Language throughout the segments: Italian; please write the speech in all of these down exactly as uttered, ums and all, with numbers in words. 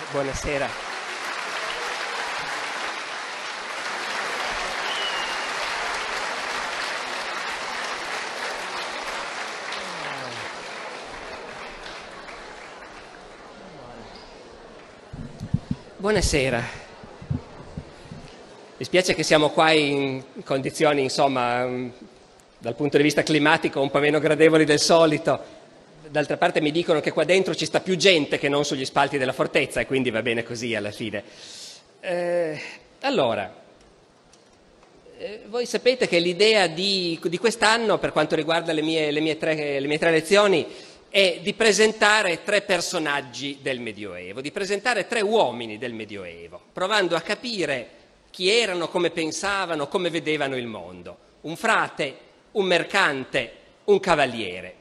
Buonasera. Buonasera. Mi spiace che siamo qua in condizioni, insomma, dal punto di vista climatico un po' meno gradevoli del solito. D'altra parte mi dicono che qua dentro ci sta più gente che non sugli spalti della fortezza e quindi va bene così alla fine. Eh, allora, eh, voi sapete che l'idea di, di quest'anno, per quanto riguarda le mie, le, mie tre, le mie tre lezioni, è di presentare tre personaggi del Medioevo, di presentare tre uomini del Medioevo, provando a capire chi erano, come pensavano, come vedevano il mondo. Un frate, un mercante, un cavaliere.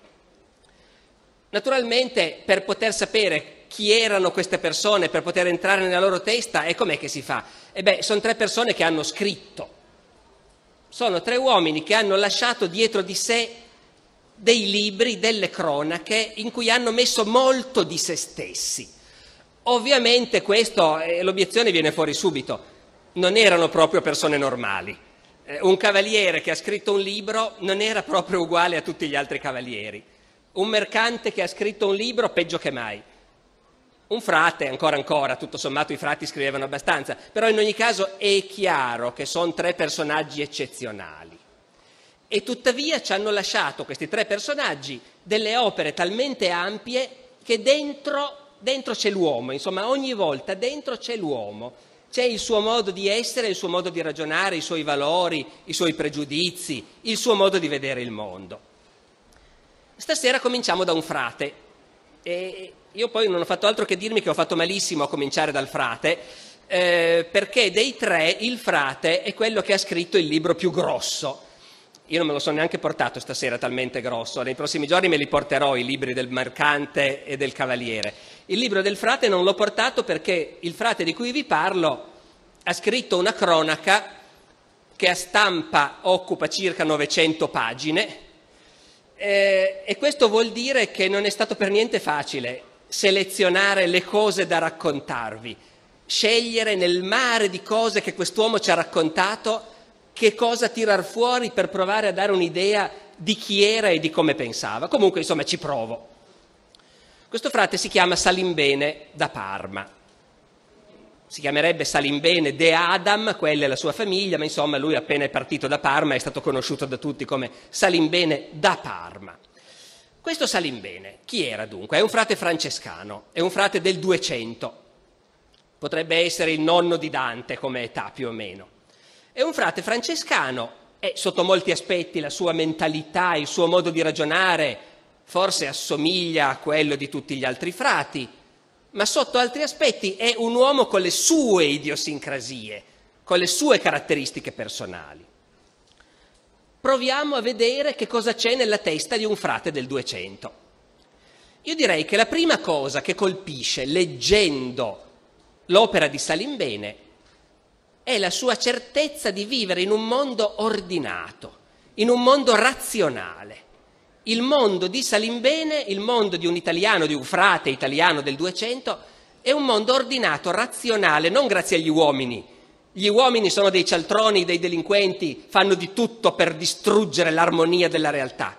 Naturalmente, per poter sapere chi erano queste persone, per poter entrare nella loro testa, e com'è che si fa? E beh, sono tre persone che hanno scritto. Sono tre uomini che hanno lasciato dietro di sé dei libri, delle cronache, in cui hanno messo molto di se stessi. Ovviamente questo, eh, l'obiezione viene fuori subito, non erano proprio persone normali. Eh, un cavaliere che ha scritto un libro non era proprio uguale a tutti gli altri cavalieri. Un mercante che ha scritto un libro, peggio che mai. Un frate, ancora ancora, tutto sommato i frati scrivevano abbastanza, però in ogni caso è chiaro che sono tre personaggi eccezionali. E tuttavia ci hanno lasciato questi tre personaggi delle opere talmente ampie che dentro, dentro c'è l'uomo, insomma ogni volta dentro c'è l'uomo, c'è il suo modo di essere, il suo modo di ragionare, i suoi valori, i suoi pregiudizi, il suo modo di vedere il mondo. Stasera cominciamo da un frate e io poi non ho fatto altro che dirmi che ho fatto malissimo a cominciare dal frate eh, perché dei tre il frate è quello che ha scritto il libro più grosso. Io non me lo sono neanche portato stasera talmente grosso, nei prossimi giorni me li porterò i libri del mercante e del cavaliere. Il libro del frate non l'ho portato perché il frate di cui vi parlo ha scritto una cronaca che a stampa occupa circa novecento pagine. Eh, e questo vuol dire che non è stato per niente facile selezionare le cose da raccontarvi, scegliere nel mare di cose che quest'uomo ci ha raccontato che cosa tirar fuori per provare a dare un'idea di chi era e di come pensava. Comunque, insomma, ci provo. Questo frate si chiama Salimbene da Parma. Si chiamerebbe Salimbene de Adam, quella è la sua famiglia, ma insomma lui appena è partito da Parma è stato conosciuto da tutti come Salimbene da Parma. Questo Salimbene, chi era dunque? È un frate francescano, è un frate del duecento, potrebbe essere il nonno di Dante come età più o meno. È un frate francescano e sotto molti aspetti la sua mentalità, il suo modo di ragionare forse assomiglia a quello di tutti gli altri frati, ma sotto altri aspetti è un uomo con le sue idiosincrasie, con le sue caratteristiche personali. Proviamo a vedere che cosa c'è nella testa di un frate del duecento. Io direi che la prima cosa che colpisce leggendo l'opera di Salimbene è la sua certezza di vivere in un mondo ordinato, in un mondo razionale. Il mondo di Salimbene, il mondo di un italiano, di un frate italiano del duecento, è un mondo ordinato, razionale, non grazie agli uomini. Gli uomini sono dei cialtroni, dei delinquenti, fanno di tutto per distruggere l'armonia della realtà.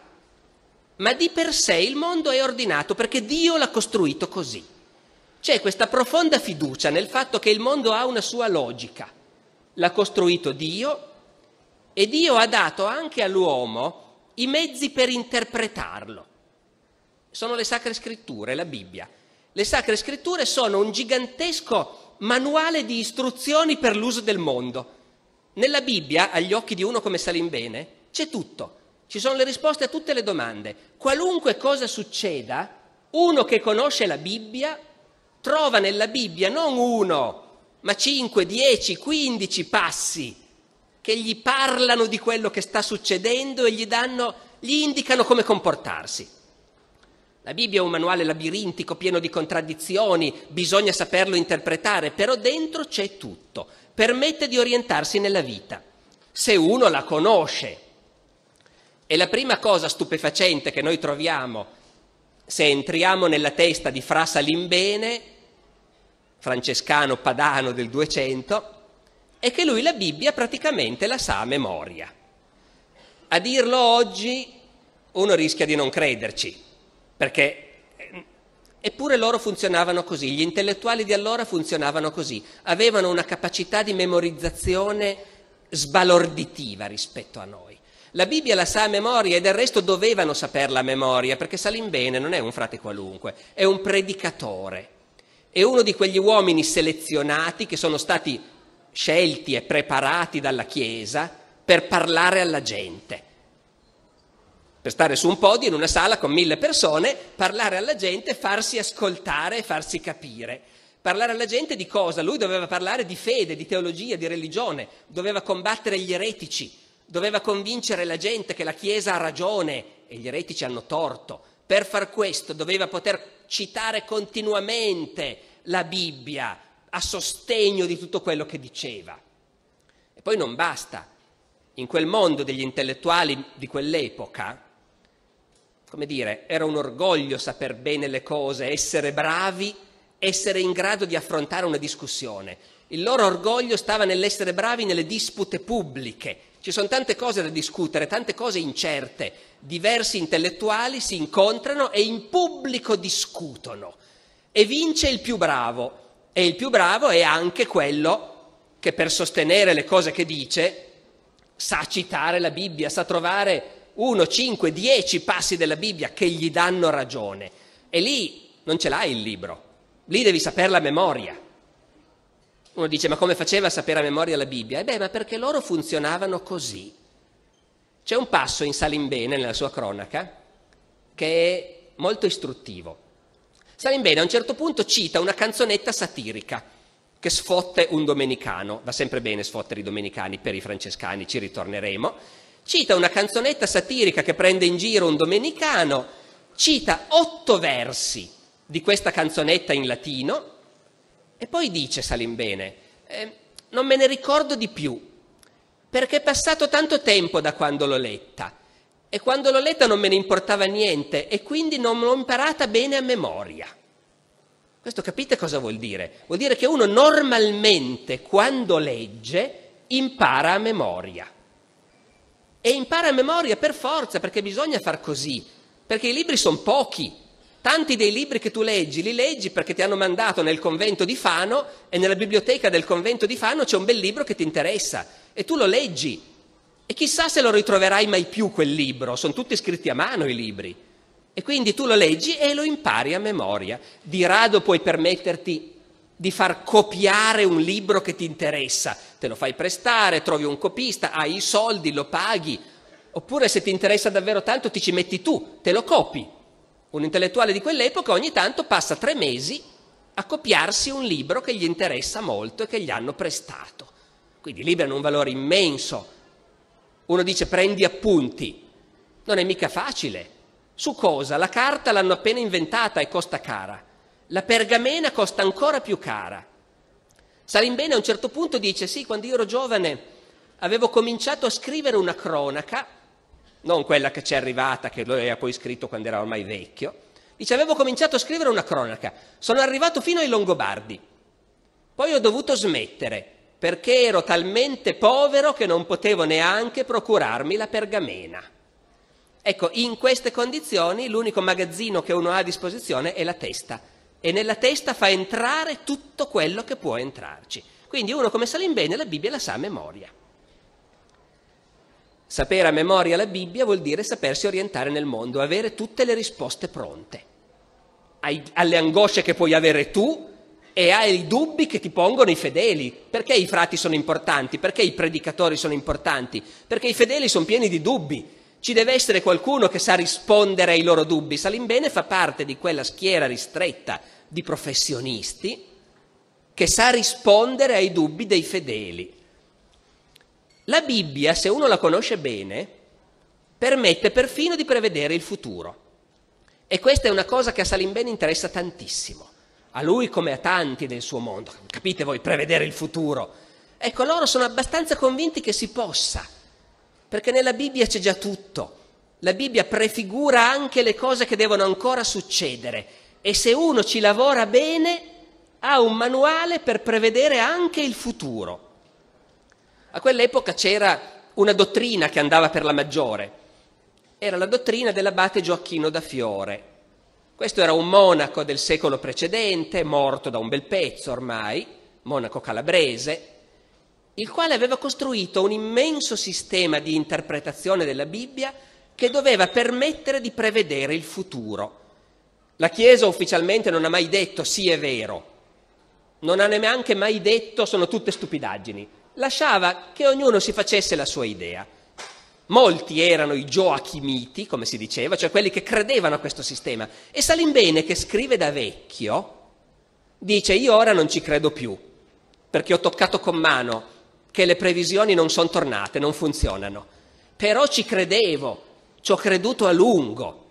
Ma di per sé il mondo è ordinato perché Dio l'ha costruito così. C'è questa profonda fiducia nel fatto che il mondo ha una sua logica. L'ha costruito Dio e Dio ha dato anche all'uomo i mezzi per interpretarlo. Sono le Sacre Scritture, la Bibbia. Le Sacre Scritture sono un gigantesco manuale di istruzioni per l'uso del mondo. Nella Bibbia, agli occhi di uno come Salimbene, c'è tutto. Ci sono le risposte a tutte le domande. Qualunque cosa succeda, uno che conosce la Bibbia trova nella Bibbia non uno, ma cinque, dieci, quindici passi che gli parlano di quello che sta succedendo e gli danno, gli indicano come comportarsi. La Bibbia è un manuale labirintico pieno di contraddizioni, bisogna saperlo interpretare, però dentro c'è tutto, permette di orientarsi nella vita, se uno la conosce. E la prima cosa stupefacente che noi troviamo se entriamo nella testa di Fra Salimbene francescano padano del duecento, è che lui la Bibbia praticamente la sa a memoria. A dirlo oggi uno rischia di non crederci, perché eppure loro funzionavano così, gli intellettuali di allora funzionavano così, avevano una capacità di memorizzazione sbalorditiva rispetto a noi. La Bibbia la sa a memoria e del resto dovevano saperla a memoria, perché Salimbene non è un frate qualunque, è un predicatore, è uno di quegli uomini selezionati che sono stati scelti e preparati dalla Chiesa per parlare alla gente, per stare su un podio in una sala con mille persone, parlare alla gente, farsi ascoltare e farsi capire. Parlare alla gente di cosa? Lui doveva parlare di fede, di teologia, di religione, doveva combattere gli eretici, doveva convincere la gente che la Chiesa ha ragione e gli eretici hanno torto. Per far questo doveva poter citare continuamente la Bibbia a sostegno di tutto quello che diceva. E poi non basta. In quel mondo degli intellettuali di quell'epoca, come dire, era un orgoglio saper bene le cose, essere bravi, essere in grado di affrontare una discussione. Il loro orgoglio stava nell'essere bravi nelle dispute pubbliche. Ci sono tante cose da discutere, tante cose incerte. Diversi intellettuali si incontrano e in pubblico discutono. E vince il più bravo. E il più bravo è anche quello che per sostenere le cose che dice sa citare la Bibbia, sa trovare uno, cinque, dieci passi della Bibbia che gli danno ragione. E lì non ce l'hai il libro, lì devi saperla a memoria. Uno dice, ma come faceva a sapere a memoria la Bibbia? E beh, ma perché loro funzionavano così. C'è un passo in Salimbene, nella sua cronaca, che è molto istruttivo. Salimbene a un certo punto cita una canzonetta satirica che sfotte un domenicano. Va sempre bene sfottere i domenicani, per i francescani ci ritorneremo. Cita una canzonetta satirica che prende in giro un domenicano, cita otto versi di questa canzonetta in latino e poi dice Salimbene, eh, non me ne ricordo di più, perché è passato tanto tempo da quando l'ho letta e quando l'ho letta non me ne importava niente e quindi non l'ho imparata bene a memoria. Questo capite cosa vuol dire? Vuol dire che uno normalmente quando legge impara a memoria. E impara a memoria per forza, perché bisogna far così, perché i libri sono pochi. Tanti dei libri che tu leggi, li leggi perché ti hanno mandato nel convento di Fano e nella biblioteca del convento di Fano c'è un bel libro che ti interessa e tu lo leggi. E chissà se lo ritroverai mai più quel libro, sono tutti scritti a mano i libri. E quindi tu lo leggi e lo impari a memoria. Di rado puoi permetterti di far copiare un libro che ti interessa, te lo fai prestare, trovi un copista, hai i soldi, lo paghi, oppure se ti interessa davvero tanto ti ci metti tu, te lo copi. Un intellettuale di quell'epoca ogni tanto passa tre mesi a copiarsi un libro che gli interessa molto e che gli hanno prestato. Quindi i libri hanno un valore immenso. Uno dice prendi appunti, non è mica facile. Su cosa? La carta l'hanno appena inventata e costa cara. La pergamena costa ancora più cara. Salimbene a un certo punto dice, sì, quando io ero giovane avevo cominciato a scrivere una cronaca, non quella che ci è arrivata, che lui aveva poi scritto quando era ormai vecchio, dice, avevo cominciato a scrivere una cronaca, sono arrivato fino ai Longobardi, poi ho dovuto smettere, perché ero talmente povero che non potevo neanche procurarmi la pergamena. Ecco, in queste condizioni l'unico magazzino che uno ha a disposizione è la testa. E nella testa fa entrare tutto quello che può entrarci. Quindi uno come Salimbene la Bibbia la sa a memoria. Sapere a memoria la Bibbia vuol dire sapersi orientare nel mondo, avere tutte le risposte pronte ai, alle angosce che puoi avere tu e ai dubbi che ti pongono i fedeli. Perché i frati sono importanti? Perché i predicatori sono importanti? Perché i fedeli sono pieni di dubbi. Ci deve essere qualcuno che sa rispondere ai loro dubbi. Salimbene fa parte di quella schiera ristretta di professionisti che sa rispondere ai dubbi dei fedeli. La Bibbia, se uno la conosce bene, permette perfino di prevedere il futuro. E questa è una cosa che a Salimbene interessa tantissimo. A lui come a tanti del suo mondo. Capite voi, prevedere il futuro. Ecco, loro sono abbastanza convinti che si possa. Perché nella Bibbia c'è già tutto. La Bibbia prefigura anche le cose che devono ancora succedere e se uno ci lavora bene ha un manuale per prevedere anche il futuro. A quell'epoca c'era una dottrina che andava per la maggiore, era la dottrina dell'abate Gioacchino da Fiore. Questo era un monaco del secolo precedente, morto da un bel pezzo ormai, monaco calabrese, il quale aveva costruito un immenso sistema di interpretazione della Bibbia che doveva permettere di prevedere il futuro. La Chiesa ufficialmente non ha mai detto sì è vero, non ha neanche mai detto sono tutte stupidaggini, lasciava che ognuno si facesse la sua idea. Molti erano i gioachimiti, come si diceva, cioè quelli che credevano a questo sistema. E Salimbene, che scrive da vecchio, dice io ora non ci credo più, perché ho toccato con mano che le previsioni non sono tornate, non funzionano. Però ci credevo, ci ho creduto a lungo.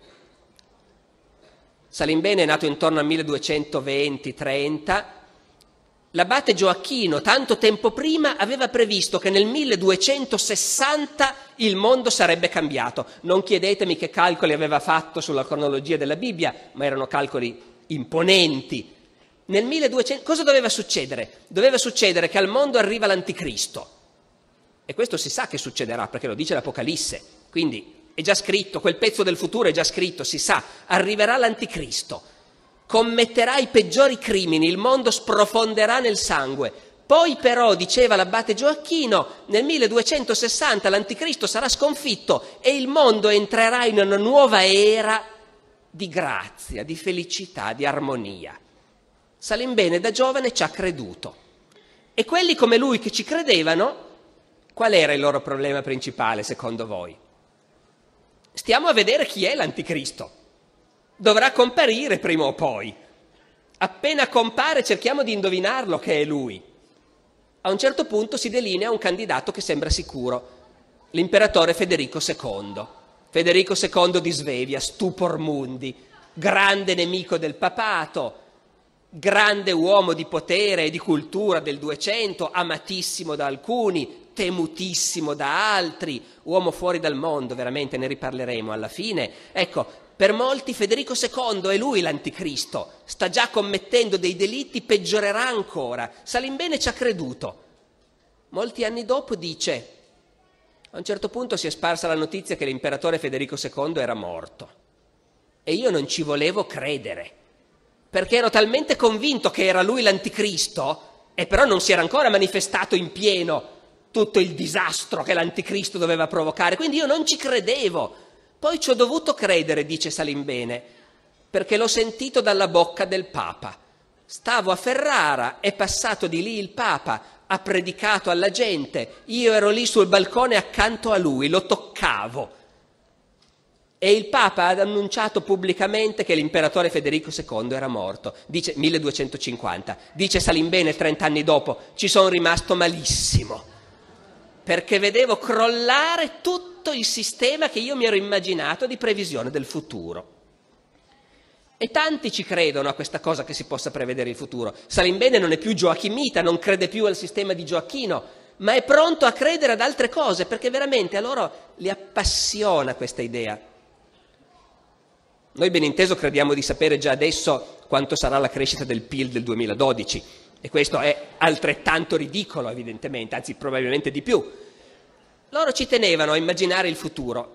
Salimbene è nato intorno al milleduecentoventi trenta. L'abate Gioacchino, tanto tempo prima, aveva previsto che nel milleduecentosessanta il mondo sarebbe cambiato. Non chiedetemi che calcoli aveva fatto sulla cronologia della Bibbia, ma erano calcoli imponenti. Nel milleduecento cosa doveva succedere? Doveva succedere che al mondo arriva l'anticristo. E questo si sa che succederà, perché lo dice l'Apocalisse. Quindi è già scritto, quel pezzo del futuro è già scritto, si sa, arriverà l'anticristo. Commetterà i peggiori crimini, il mondo sprofonderà nel sangue. Poi però, diceva l'abate Gioacchino, nel milleduecentosessanta l'anticristo sarà sconfitto e il mondo entrerà in una nuova era di grazia, di felicità, di armonia. Salimbene da giovane ci ha creduto. E quelli come lui che ci credevano, qual era il loro problema principale secondo voi? Stiamo a vedere chi è l'anticristo. Dovrà comparire prima o poi. Appena compare cerchiamo di indovinarlo che è lui. A un certo punto si delinea un candidato che sembra sicuro, l'imperatore Federico secondo. Federico secondo di Svevia, stupor mundi, grande nemico del papato, grande uomo di potere e di cultura del Duecento, amatissimo da alcuni, temutissimo da altri, uomo fuori dal mondo, veramente ne riparleremo alla fine. Ecco, per molti Federico secondo è lui l'anticristo, sta già commettendo dei delitti, peggiorerà ancora. Salimbene ci ha creduto. Molti anni dopo dice, a un certo punto si è sparsa la notizia che l'imperatore Federico secondo era morto. E io non ci volevo credere, perché ero talmente convinto che era lui l'anticristo, e però non si era ancora manifestato in pieno tutto il disastro che l'anticristo doveva provocare, quindi io non ci credevo. Poi ci ho dovuto credere, dice Salimbene, perché l'ho sentito dalla bocca del Papa. Stavo a Ferrara, è passato di lì il Papa, ha predicato alla gente, io ero lì sul balcone accanto a lui, lo toccavo. E il Papa ha annunciato pubblicamente che l'imperatore Federico secondo era morto, dice milleduecentocinquanta. Dice Salimbene trent'anni dopo, ci sono rimasto malissimo, perché vedevo crollare tutto il sistema che io mi ero immaginato di previsione del futuro. E tanti ci credono a questa cosa che si possa prevedere il futuro. Salimbene non è più gioachimita, non crede più al sistema di Gioacchino, ma è pronto a credere ad altre cose, perché veramente a loro li appassiona questa idea. Noi ben inteso crediamo di sapere già adesso quanto sarà la crescita del P I L del duemiladodici, e questo è altrettanto ridicolo evidentemente, anzi probabilmente di più. Loro ci tenevano a immaginare il futuro.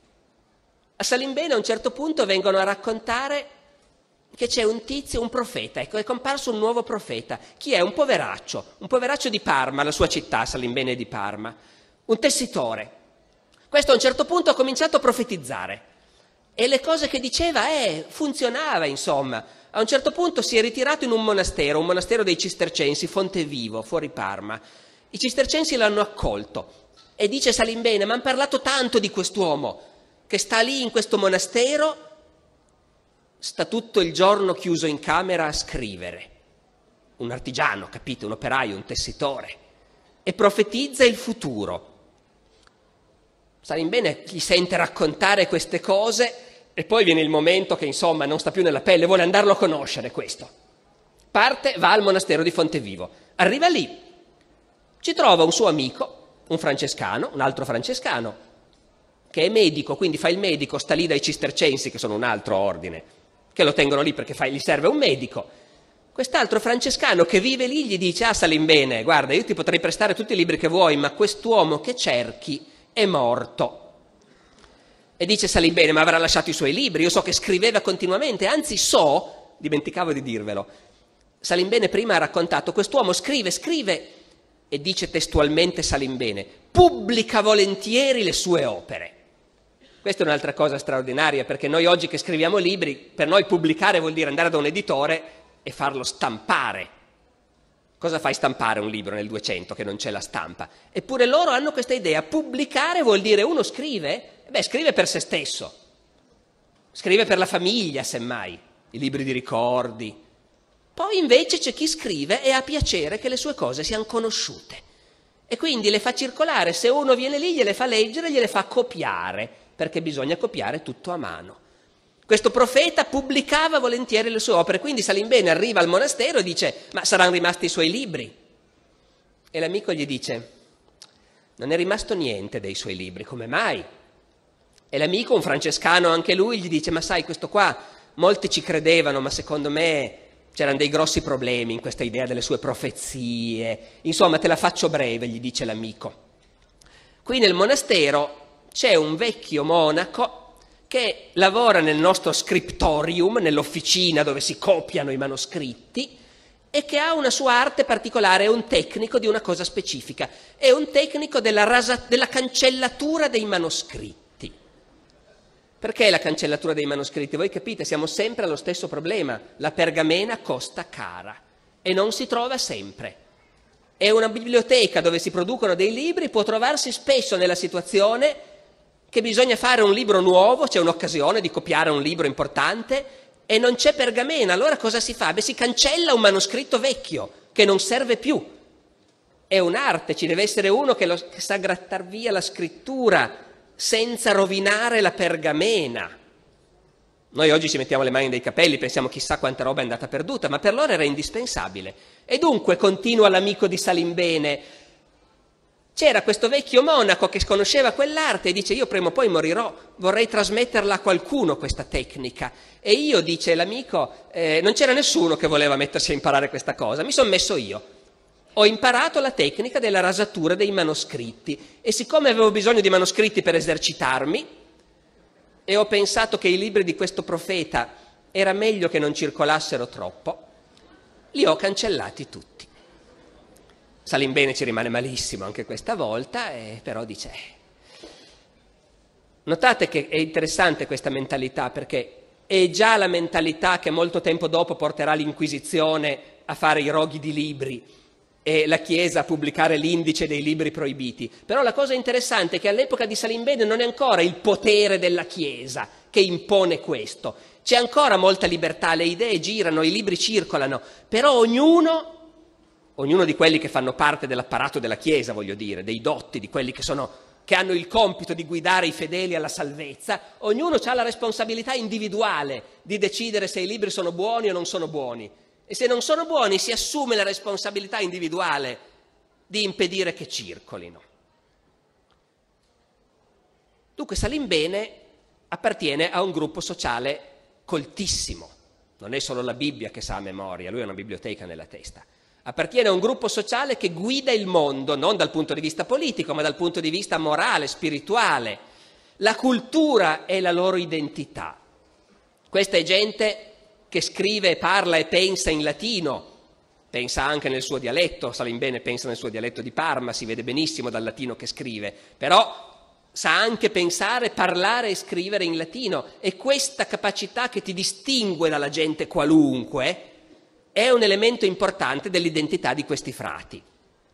A Salimbene a un certo punto vengono a raccontare che c'è un tizio, un profeta, ecco, è comparso un nuovo profeta. Chi è? Un poveraccio, un poveraccio di Parma, la sua città, Salimbene di Parma, un tessitore. Questo a un certo punto ha cominciato a profetizzare e le cose che diceva, eh, funzionava insomma. A un certo punto si è ritirato in un monastero, un monastero dei Cistercensi, Fontevivo, fuori Parma. I Cistercensi l'hanno accolto e dice Salimbene, mi hanno parlato tanto di quest'uomo che sta lì in questo monastero, sta tutto il giorno chiuso in camera a scrivere. Un artigiano, capite, un operaio, un tessitore, e profetizza il futuro. Salimbene gli sente raccontare queste cose e poi viene il momento che insomma non sta più nella pelle, vuole andarlo a conoscere questo. Parte, va al monastero di Fontevivo, arriva lì, ci trova un suo amico, un francescano, un altro francescano, che è medico, quindi fa il medico, sta lì dai Cistercensi, che sono un altro ordine, che lo tengono lì perché fa, gli serve un medico. Quest'altro francescano che vive lì gli dice: ah, Salimbene, guarda, io ti potrei prestare tutti i libri che vuoi, ma quest'uomo che cerchi è morto. E dice Salimbene: ma avrà lasciato i suoi libri? Io so che scriveva continuamente, anzi so, dimenticavo di dirvelo, Salimbene prima ha raccontato, quest'uomo scrive, scrive, e dice testualmente Salimbene, pubblica volentieri le sue opere. Questa è un'altra cosa straordinaria, perché noi oggi che scriviamo libri, per noi pubblicare vuol dire andare da un editore e farlo stampare. Cosa fai stampare un libro nel duecento che non c'è la stampa? Eppure loro hanno questa idea, pubblicare vuol dire uno scrive, beh, scrive per se stesso, scrive per la famiglia semmai, i libri di ricordi. Poi invece c'è chi scrive e ha piacere che le sue cose siano conosciute e quindi le fa circolare, se uno viene lì gliele fa leggere, gliele fa copiare, perché bisogna copiare tutto a mano. Questo profeta pubblicava volentieri le sue opere, quindi Salimbene arriva al monastero e dice: ma saranno rimasti i suoi libri? E l'amico gli dice: non è rimasto niente dei suoi libri, come mai? E l'amico, un francescano anche lui, gli dice: ma sai, questo qua molti ci credevano, ma secondo me c'erano dei grossi problemi in questa idea delle sue profezie. Insomma, te la faccio breve, gli dice l'amico. Qui nel monastero c'è un vecchio monaco che lavora nel nostro scriptorium, nell'officina dove si copiano i manoscritti, e che ha una sua arte particolare, è un tecnico di una cosa specifica, è un tecnico della, rasa, della cancellatura dei manoscritti. Perché la cancellatura dei manoscritti? Voi capite, siamo sempre allo stesso problema, la pergamena costa cara e non si trova sempre. E una biblioteca dove si producono dei libri può trovarsi spesso nella situazione che bisogna fare un libro nuovo, c'è un'occasione di copiare un libro importante e non c'è pergamena, allora cosa si fa? Beh, si cancella un manoscritto vecchio che non serve più. È un'arte, ci deve essere uno che, lo, che sa grattar via la scrittura senza rovinare la pergamena. Noi oggi ci mettiamo le mani nei capelli, pensiamo chissà quanta roba è andata perduta, ma per loro era indispensabile. E dunque, continua l'amico di Salimbene, c'era questo vecchio monaco che conosceva quell'arte e dice: io prima o poi morirò, vorrei trasmetterla a qualcuno questa tecnica. E io, dice l'amico, eh, non c'era nessuno che voleva mettersi a imparare questa cosa, mi sono messo io. Ho imparato la tecnica della rasatura dei manoscritti e siccome avevo bisogno di manoscritti per esercitarmi e ho pensato che i libri di questo profeta era meglio che non circolassero troppo, li ho cancellati tutti. Salimbene ci rimane malissimo anche questa volta, eh, però dice... Notate che è interessante questa mentalità, perché è già la mentalità che molto tempo dopo porterà l'Inquisizione a fare i roghi di libri e la Chiesa a pubblicare l'indice dei libri proibiti. Però la cosa interessante è che all'epoca di Salimbene non è ancora il potere della Chiesa che impone questo. C'è ancora molta libertà, le idee girano, i libri circolano, però ognuno... ognuno di quelli che fanno parte dell'apparato della Chiesa, voglio dire, dei dotti, di quelli che, sono, che hanno il compito di guidare i fedeli alla salvezza, ognuno ha la responsabilità individuale di decidere se i libri sono buoni o non sono buoni. E se non sono buoni si assume la responsabilità individuale di impedire che circolino. Dunque Salimbene appartiene a un gruppo sociale coltissimo. Non è solo la Bibbia che sa a memoria, lui ha una biblioteca nella testa. Appartiene a un gruppo sociale che guida il mondo, non dal punto di vista politico, ma dal punto di vista morale, spirituale. La cultura è la loro identità. Questa è gente che scrive, parla e pensa in latino, pensa anche nel suo dialetto, Salimbene pensa nel suo dialetto di Parma, si vede benissimo dal latino che scrive, però sa anche pensare, parlare e scrivere in latino, e questa capacità che ti distingue dalla gente qualunque è un elemento importante dell'identità di questi frati.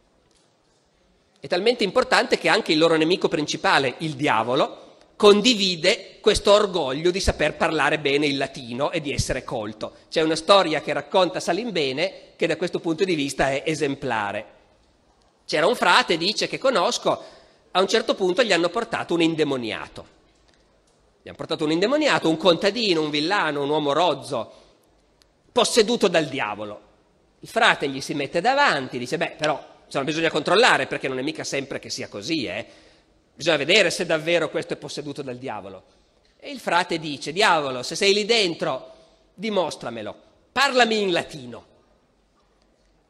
È talmente importante che anche il loro nemico principale, il diavolo, condivide questo orgoglio di saper parlare bene il latino e di essere colto. C'è una storia che racconta Salimbene che da questo punto di vista è esemplare. C'era un frate, dice, che conosco, a un certo punto gli hanno portato un indemoniato. Gli hanno portato un indemoniato, un contadino, un villano, un uomo rozzo, posseduto dal diavolo. Il frate gli si mette davanti, dice: beh, però insomma, bisogna controllare, perché non è mica sempre che sia così, eh. Bisogna vedere se davvero questo è posseduto dal diavolo. E il frate dice: diavolo, se sei lì dentro, dimostramelo, parlami in latino.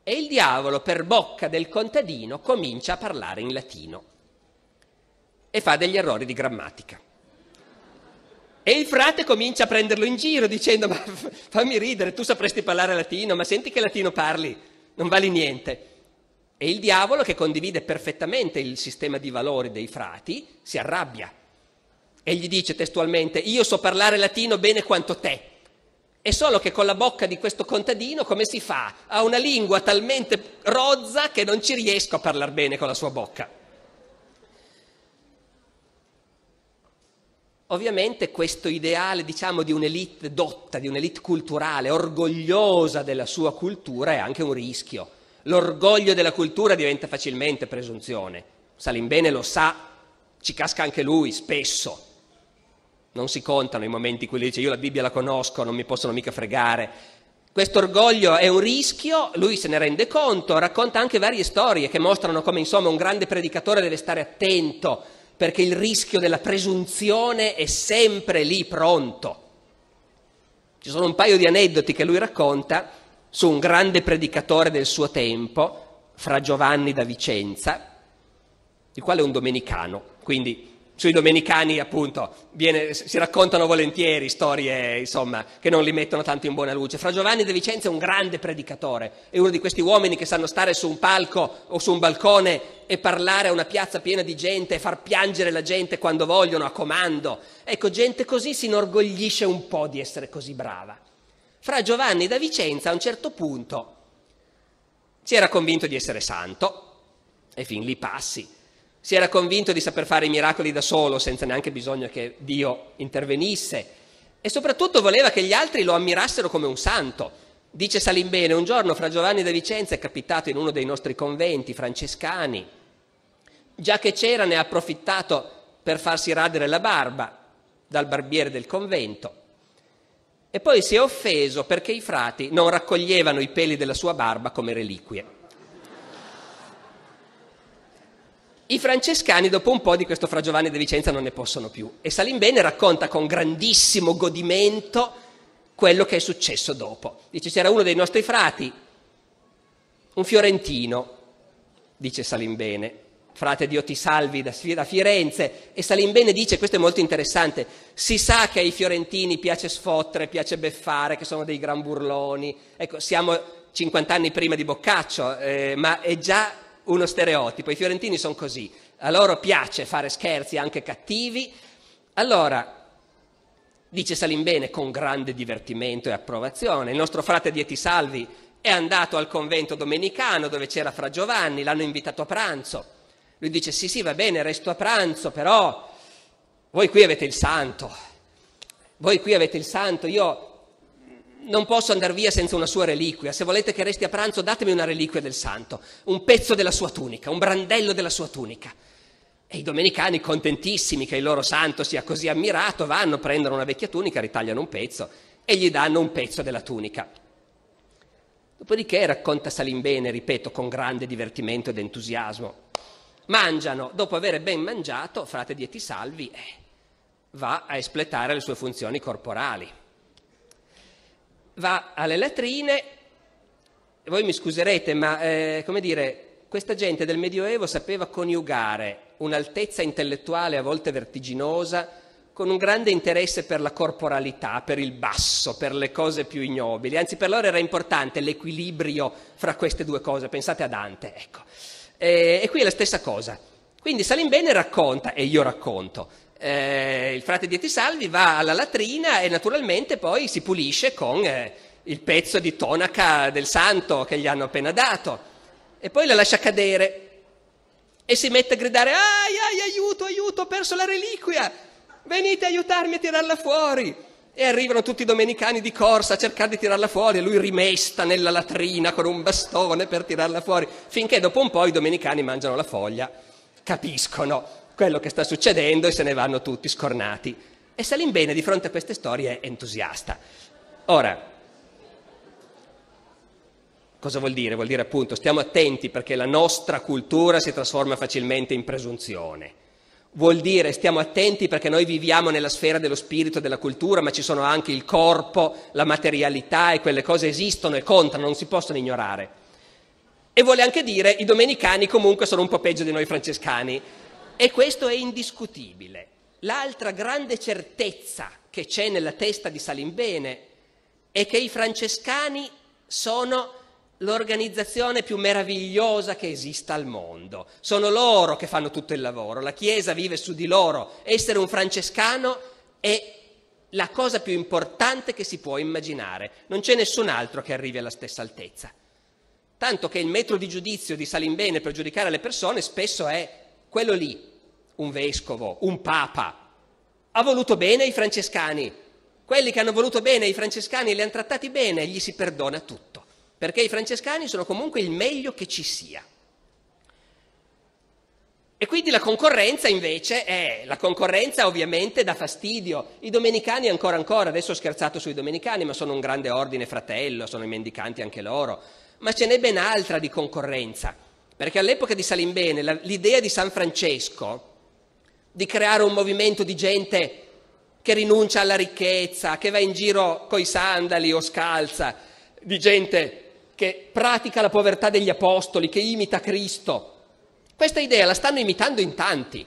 e il diavolo per bocca del contadino comincia a parlare in latino e fa degli errori di grammatica. E il frate comincia a prenderlo in giro dicendo: ma fammi ridere, tu sapresti parlare latino, ma senti che latino parli, non vali niente. E il diavolo, che condivide perfettamente il sistema di valori dei frati, si arrabbia e gli dice testualmente: io so parlare latino bene quanto te. È solo che con la bocca di questo contadino come si fa? Ha una lingua talmente rozza che non ci riesco a parlare bene con la sua bocca. Ovviamente questo ideale, diciamo, di un'elite dotta, di un'elite culturale, orgogliosa della sua cultura, è anche un rischio. L'orgoglio della cultura diventa facilmente presunzione. Salimbene lo sa, ci casca anche lui, spesso. Non si contano i momenti in cui lui dice: io la Bibbia la conosco, non mi possono mica fregare. Questo orgoglio è un rischio, lui se ne rende conto, racconta anche varie storie che mostrano come, insomma, un grande predicatore deve stare attento, perché il rischio della presunzione è sempre lì pronto. Ci sono un paio di aneddoti che lui racconta su un grande predicatore del suo tempo, Fra Giovanni da Vicenza, il quale è un domenicano, quindi sui domenicani appunto viene, si raccontano volentieri storie, insomma, che non li mettono tanto in buona luce. Fra Giovanni da Vicenza è un grande predicatore, è uno di questi uomini che sanno stare su un palco o su un balcone e parlare a una piazza piena di gente e far piangere la gente quando vogliono, a comando. Ecco, gente così si inorgoglisce un po' di essere così brava. Fra Giovanni da Vicenza a un certo punto si era convinto di essere santo, e fin lì passi. Si era convinto di saper fare i miracoli da solo, senza neanche bisogno che Dio intervenisse, e soprattutto voleva che gli altri lo ammirassero come un santo. Dice Salimbene: un giorno Fra Giovanni da Vicenza è capitato in uno dei nostri conventi francescani, già che c'era ne ha approfittato per farsi radere la barba dal barbiere del convento, e poi si è offeso perché i frati non raccoglievano i peli della sua barba come reliquie. I francescani dopo un po' di questo Fra Giovanni da Vicenza non ne possono più, e Salimbene racconta con grandissimo godimento quello che è successo dopo. Dice: c'era uno dei nostri frati, un fiorentino, dice Salimbene, frate Dio ti salvi da Firenze, e Salimbene dice, questo è molto interessante: si sa che ai fiorentini piace sfottere, piace beffare, che sono dei gran burloni. Ecco, siamo cinquant'anni prima di Boccaccio, eh, ma è già uno stereotipo, i fiorentini sono così, a loro piace fare scherzi anche cattivi. Allora, dice Salimbene con grande divertimento e approvazione, il nostro frate Dio ti salvi è andato al convento domenicano dove c'era Fra Giovanni, l'hanno invitato a pranzo. Lui dice: sì sì, va bene, resto a pranzo, però voi qui avete il santo, voi qui avete il santo, io non posso andare via senza una sua reliquia. Se volete che resti a pranzo, datemi una reliquia del santo, un pezzo della sua tunica, un brandello della sua tunica. E i domenicani, contentissimi che il loro santo sia così ammirato, vanno, prendono una vecchia tunica, ritagliano un pezzo e gli danno un pezzo della tunica. Dopodiché, racconta Salimbene, ripeto, con grande divertimento ed entusiasmo, mangiano, dopo aver ben mangiato, frate Dio ti salvi, eh, va a espletare le sue funzioni corporali. Va alle latrine. Voi mi scuserete, ma eh, come dire, questa gente del Medioevo sapeva coniugare un'altezza intellettuale a volte vertiginosa con un grande interesse per la corporalità, per il basso, per le cose più ignobili. Anzi, per loro era importante l'equilibrio fra queste due cose. Pensate a Dante, ecco. E, e qui è la stessa cosa. Quindi Salimbene racconta, e io racconto, Eh, il frate Dio ti salvi va alla latrina e naturalmente poi si pulisce con eh, il pezzo di tonaca del santo che gli hanno appena dato, e poi la lascia cadere e si mette a gridare: ai ai aiuto aiuto, ho perso la reliquia, venite a aiutarmi a tirarla fuori. E arrivano tutti i domenicani di corsa a cercare di tirarla fuori, e lui rimesta nella latrina con un bastone per tirarla fuori, finché dopo un po' i domenicani mangiano la foglia, capiscono quello che sta succedendo e se ne vanno tutti scornati. E Salimbene di fronte a queste storie è entusiasta. Ora, cosa vuol dire? Vuol dire appunto stiamo attenti perché la nostra cultura si trasforma facilmente in presunzione. Vuol dire stiamo attenti perché noi viviamo nella sfera dello spirito e della cultura, ma ci sono anche il corpo, la materialità, e quelle cose esistono e contano, non si possono ignorare. e vuole anche dire i domenicani comunque sono un po' peggio di noi francescani. E questo è indiscutibile. L'altra grande certezza che c'è nella testa di Salimbene è che i francescani sono l'organizzazione più meravigliosa che esista al mondo. Sono loro che fanno tutto il lavoro, la Chiesa vive su di loro. Essere un francescano è la cosa più importante che si può immaginare. Non c'è nessun altro che arrivi alla stessa altezza. Tanto che il metro di giudizio di Salimbene per giudicare le persone spesso è quello lì, un vescovo, un papa. Ha voluto bene i francescani. Quelli che hanno voluto bene i francescani e li hanno trattati bene, gli si perdona tutto. Perché i francescani sono comunque il meglio che ci sia. E quindi la concorrenza invece è, la concorrenza ovviamente dà fastidio. I domenicani ancora ancora, adesso ho scherzato sui domenicani, ma sono un grande ordine fratello, sono i mendicanti anche loro. Ma ce n'è ben altra di concorrenza, perché all'epoca di Salimbene la, l'idea di San Francesco di creare un movimento di gente che rinuncia alla ricchezza, che va in giro coi sandali o scalza, di gente che pratica la povertà degli apostoli, che imita Cristo. Questa idea la stanno imitando in tanti.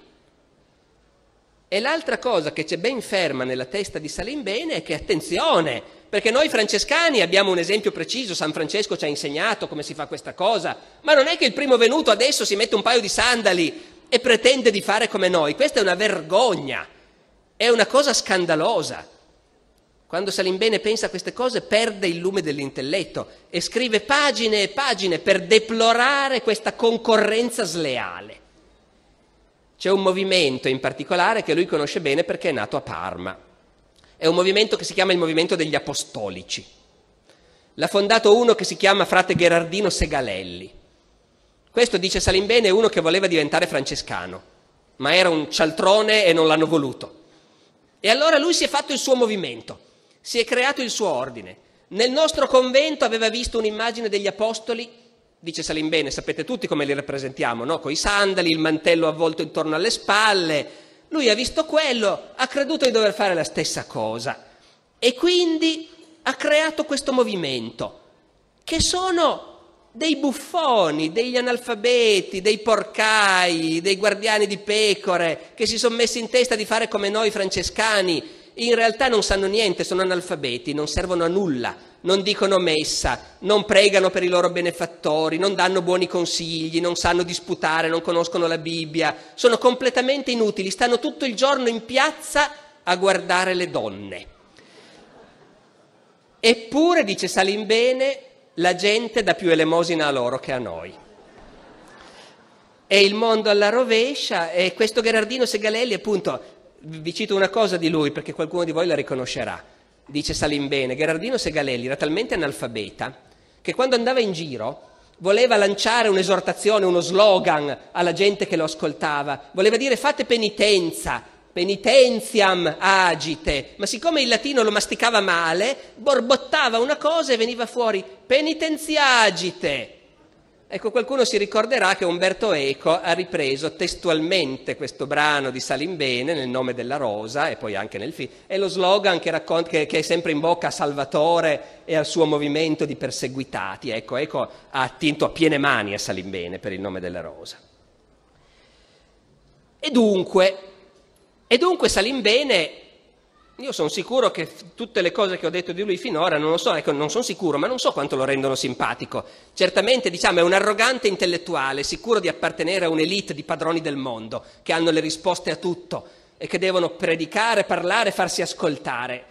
E l'altra cosa che c'è ben ferma nella testa di Salimbene è che, attenzione, perché noi francescani abbiamo un esempio preciso, San Francesco ci ha insegnato come si fa questa cosa, ma non è che il primo venuto adesso si mette un paio di sandali e pretende di fare come noi. Questa è una vergogna, è una cosa scandalosa. Quando Salimbene pensa a queste cose perde il lume dell'intelletto e scrive pagine e pagine per deplorare questa concorrenza sleale. C'è un movimento in particolare che lui conosce bene perché è nato a Parma. È un movimento che si chiama il Movimento degli Apostolici. L'ha fondato uno che si chiama frate Gherardino Segalelli. Questo, dice Salimbene, è uno che voleva diventare francescano, ma era un cialtrone e non l'hanno voluto. E allora lui si è fatto il suo movimento. Si è creato il suo ordine. Nel nostro convento aveva visto un'immagine degli apostoli, dice Salimbene, sapete tutti come li rappresentiamo, no? Con i sandali, il mantello avvolto intorno alle spalle. Lui ha visto quello, ha creduto di dover fare la stessa cosa e quindi ha creato questo movimento, che sono dei buffoni, degli analfabeti, dei porcai, dei guardiani di pecore, che si sono messi in testa di fare come noi francescani. In realtà non sanno niente, sono analfabeti, non servono a nulla, non dicono messa, non pregano per i loro benefattori, non danno buoni consigli, non sanno disputare, non conoscono la Bibbia, sono completamente inutili, stanno tutto il giorno in piazza a guardare le donne. Eppure, dice Salimbene, la gente dà più elemosina a loro che a noi. È il mondo alla rovescia e questo Gherardino Segalelli, appunto, vi cito una cosa di lui perché qualcuno di voi la riconoscerà. Dice Salimbene, Gherardino Segalelli era talmente analfabeta che quando andava in giro voleva lanciare un'esortazione, uno slogan alla gente che lo ascoltava. Voleva dire fate penitenza, penitentiam agite, ma siccome il latino lo masticava male, borbottava una cosa e veniva fuori penitenziagite. Ecco, qualcuno si ricorderà che Umberto Eco ha ripreso testualmente questo brano di Salimbene nel Nome della Rosa e poi anche nel film. È lo slogan che, raccont- che, che è sempre in bocca a Salvatore e al suo movimento di perseguitati. Ecco, Eco ha attinto a piene mani a Salimbene per il Nome della Rosa. E dunque, e dunque Salimbene, io sono sicuro che tutte le cose che ho detto di lui finora, non lo so, ecco, non sono sicuro, ma non so quanto lo rendono simpatico. Certamente, diciamo, è un arrogante intellettuale, sicuro di appartenere a un'elite di padroni del mondo, che hanno le risposte a tutto e che devono predicare, parlare, farsi ascoltare.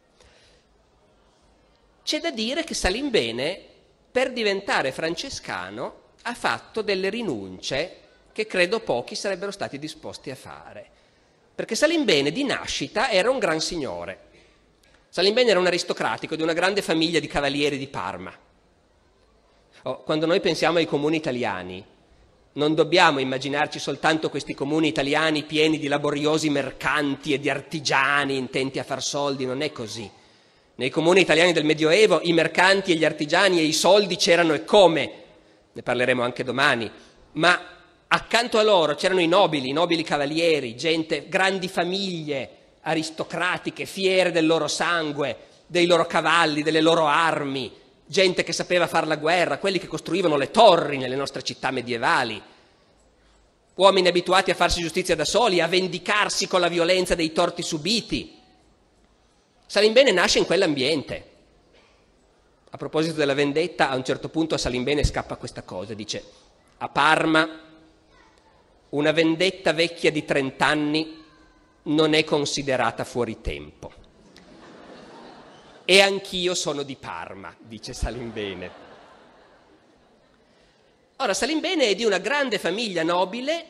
C'è da dire che Salimbene, per diventare francescano, ha fatto delle rinunce che credo pochi sarebbero stati disposti a fare. Perché Salimbene di nascita era un gran signore. Salimbene era un aristocratico di una grande famiglia di cavalieri di Parma. Oh, quando noi pensiamo ai comuni italiani, non dobbiamo immaginarci soltanto questi comuni italiani pieni di laboriosi mercanti e di artigiani intenti a far soldi, non è così. Nei comuni italiani del Medioevo i mercanti e gli artigiani e i soldi c'erano e come, ne parleremo anche domani, ma accanto a loro c'erano i nobili, i nobili cavalieri, gente, grandi famiglie aristocratiche, fiere del loro sangue, dei loro cavalli, delle loro armi, gente che sapeva fare la guerra, quelli che costruivano le torri nelle nostre città medievali, uomini abituati a farsi giustizia da soli, a vendicarsi con la violenza dei torti subiti. Salimbene nasce in quell'ambiente. A proposito della vendetta, a un certo punto a Salimbene scappa questa cosa, dice: a Parma una vendetta vecchia di trent'anni non è considerata fuori tempo. E anch'io sono di Parma, dice Salimbene. Ora, Salimbene è di una grande famiglia nobile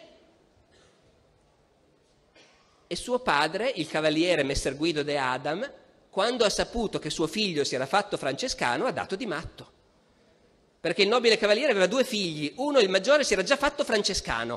e suo padre, il cavaliere Messer Guido de Adam, quando ha saputo che suo figlio si era fatto francescano, ha dato di matto. Perché il nobile cavaliere aveva due figli, uno, il maggiore, si era già fatto francescano.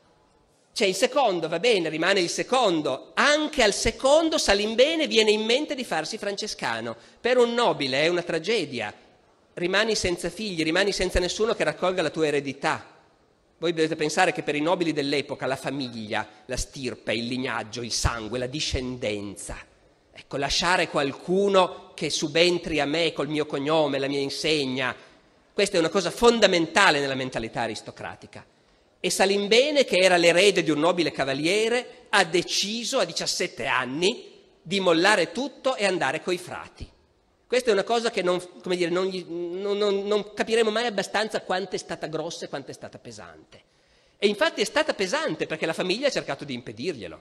C'è il secondo, va bene, rimane il secondo. Anche al secondo Salimbene viene in mente di farsi francescano. Per un nobile è una tragedia. Rimani senza figli, rimani senza nessuno che raccolga la tua eredità. Voi dovete pensare che per i nobili dell'epoca la famiglia, la stirpe, il lignaggio, il sangue, la discendenza, ecco, lasciare qualcuno che subentri a me col mio cognome, la mia insegna, questa è una cosa fondamentale nella mentalità aristocratica. E Salimbene, che era l'erede di un nobile cavaliere, ha deciso a diciassette anni di mollare tutto e andare coi frati. Questa è una cosa che non, come dire, non, gli, non, non, non capiremo mai abbastanza quanto è stata grossa e quanto è stata pesante. E infatti è stata pesante perché la famiglia ha cercato di impedirglielo.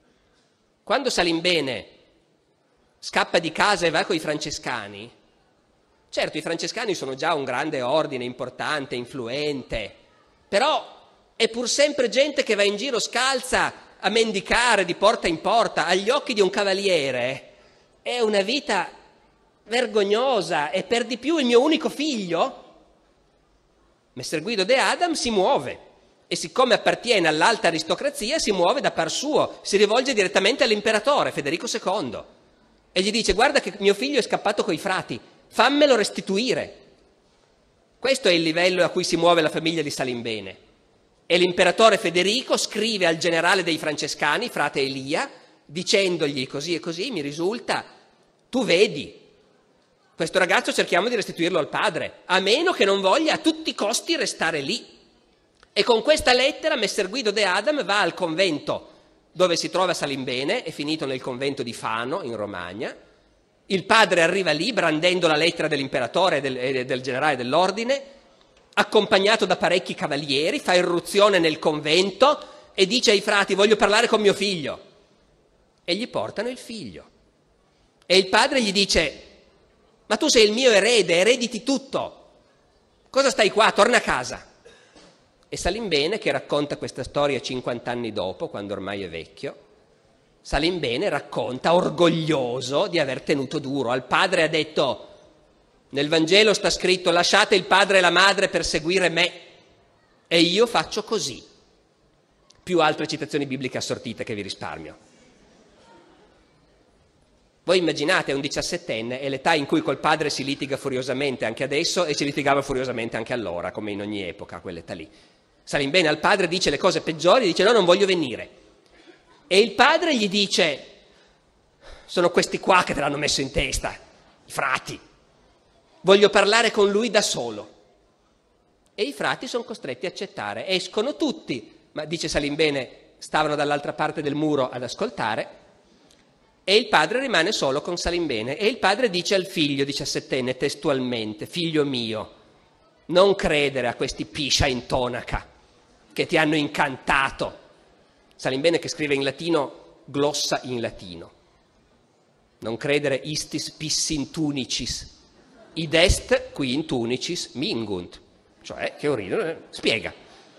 Quando Salimbene scappa di casa e va coi francescani, certo i francescani sono già un grande ordine, importante, influente, però è pur sempre gente che va in giro scalza a mendicare di porta in porta. Agli occhi di un cavaliere è una vita vergognosa, e per di più il mio unico figlio, Messer Guido de Adam, si muove e siccome appartiene all'alta aristocrazia si muove da par suo, si rivolge direttamente all'imperatore Federico secondo e gli dice: guarda che mio figlio è scappato coi frati, fammelo restituire. Questo è il livello a cui si muove la famiglia di Salimbene. E l'imperatore Federico scrive al generale dei francescani, frate Elia, dicendogli: così e così mi risulta, tu vedi, questo ragazzo cerchiamo di restituirlo al padre, a meno che non voglia a tutti i costi restare lì. E con questa lettera Messer Guido de Adam va al convento dove si trova Salimbene, è finito nel convento di Fano, in Romagna. Il padre arriva lì brandendo la lettera dell'imperatore e del, e del generale dell'ordine, accompagnato da parecchi cavalieri, fa irruzione nel convento e dice ai frati: voglio parlare con mio figlio. E gli portano il figlio. E il padre gli dice: ma tu sei il mio erede, erediti tutto. Cosa stai qua? Torna a casa. E Salimbene, che racconta questa storia cinquant'anni dopo, quando ormai è vecchio, Salimbene racconta orgoglioso di aver tenuto duro. Al padre ha detto: nel Vangelo sta scritto: lasciate il padre e la madre per seguire me, e io faccio così. Più altre citazioni bibliche assortite che vi risparmio. Voi immaginate, un diciassettenne, è l'età in cui col padre si litiga furiosamente anche adesso e si litigava furiosamente anche allora, come in ogni epoca, quell'età lì. Salimbene al padre dice le cose peggiori, dice: no, non voglio venire. E il padre gli dice: sono questi qua che te l'hanno messo in testa, i frati. Voglio parlare con lui da solo. E i frati sono costretti a accettare. Escono tutti, ma dice Salimbene, stavano dall'altra parte del muro ad ascoltare, e il padre rimane solo con Salimbene. E il padre dice al figlio diciassettenne testualmente: figlio mio, non credere a questi piscia in tonaca che ti hanno incantato. Salimbene, che scrive in latino, glossa in latino. Non credere istis pissin tunicis, id est qui in tunicis mingunt. Cioè, che orribile, spiega.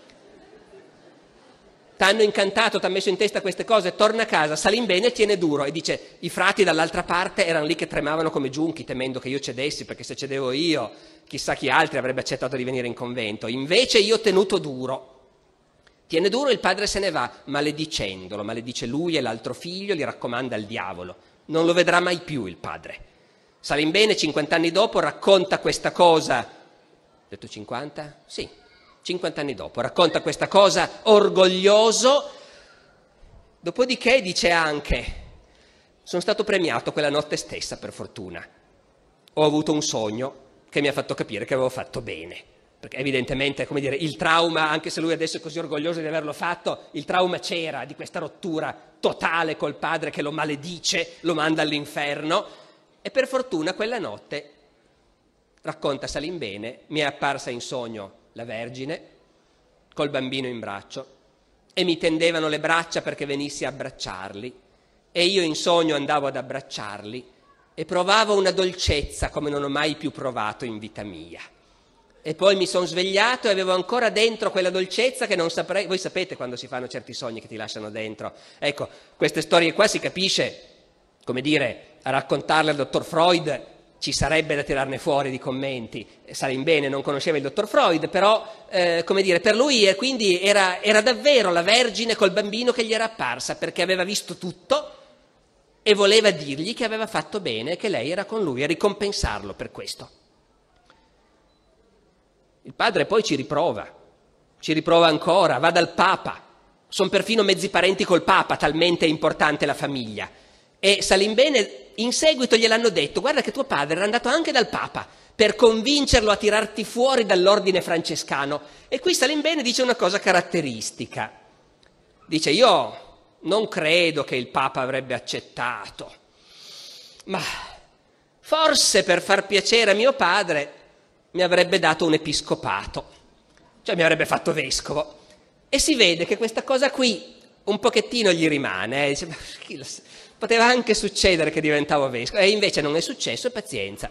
T'hanno incantato, t'hanno messo in testa queste cose, torna a casa. Salimbene tiene duro e dice: i frati dall'altra parte erano lì che tremavano come giunchi, temendo che io cedessi, perché se cedevo io, chissà chi altri avrebbe accettato di venire in convento. Invece io ho tenuto duro. Tiene duro, il padre se ne va, maledicendolo, maledice lui e l'altro figlio, li raccomanda al diavolo. Non lo vedrà mai più il padre. Salimbene, cinquant'anni dopo, racconta questa cosa. Ho detto cinquanta? Sì. cinquant'anni dopo, racconta questa cosa orgoglioso, dopodiché dice anche: sono stato premiato quella notte stessa, per fortuna. Ho avuto un sogno che mi ha fatto capire che avevo fatto bene. Perché evidentemente, come dire, il trauma, anche se lui adesso è così orgoglioso di averlo fatto, il trauma c'era di questa rottura totale col padre che lo maledice, lo manda all'inferno. E per fortuna quella notte, racconta Salimbene, mi è apparsa in sogno la Vergine col bambino in braccio e mi tendevano le braccia perché venissi a abbracciarli e io in sogno andavo ad abbracciarli e provavo una dolcezza come non ho mai più provato in vita mia. E poi mi sono svegliato e avevo ancora dentro quella dolcezza che non saprei... Voi sapete quando si fanno certi sogni che ti lasciano dentro. Ecco, queste storie qua si capisce, come dire, a raccontarle al dottor Freud ci sarebbe da tirarne fuori di commenti. Salimbene non conosceva il dottor Freud, però, eh, come dire, per lui quindi era, era davvero la Vergine col bambino che gli era apparsa, perché aveva visto tutto e voleva dirgli che aveva fatto bene e che lei era con lui, a ricompensarlo per questo. Il padre poi ci riprova, ci riprova ancora, va dal Papa, sono perfino mezzi parenti col Papa, talmente è importante la famiglia. E Salimbene in seguito gliel'hanno detto, guarda che tuo padre era andato anche dal Papa per convincerlo a tirarti fuori dall'ordine francescano. E qui Salimbene dice una cosa caratteristica, dice io non credo che il Papa avrebbe accettato, ma forse per far piacere a mio padre mi avrebbe dato un episcopato, cioè mi avrebbe fatto vescovo. E si vede che questa cosa qui un pochettino gli rimane, eh. Dice, poteva anche succedere che diventavo vescovo, e invece non è successo, e pazienza.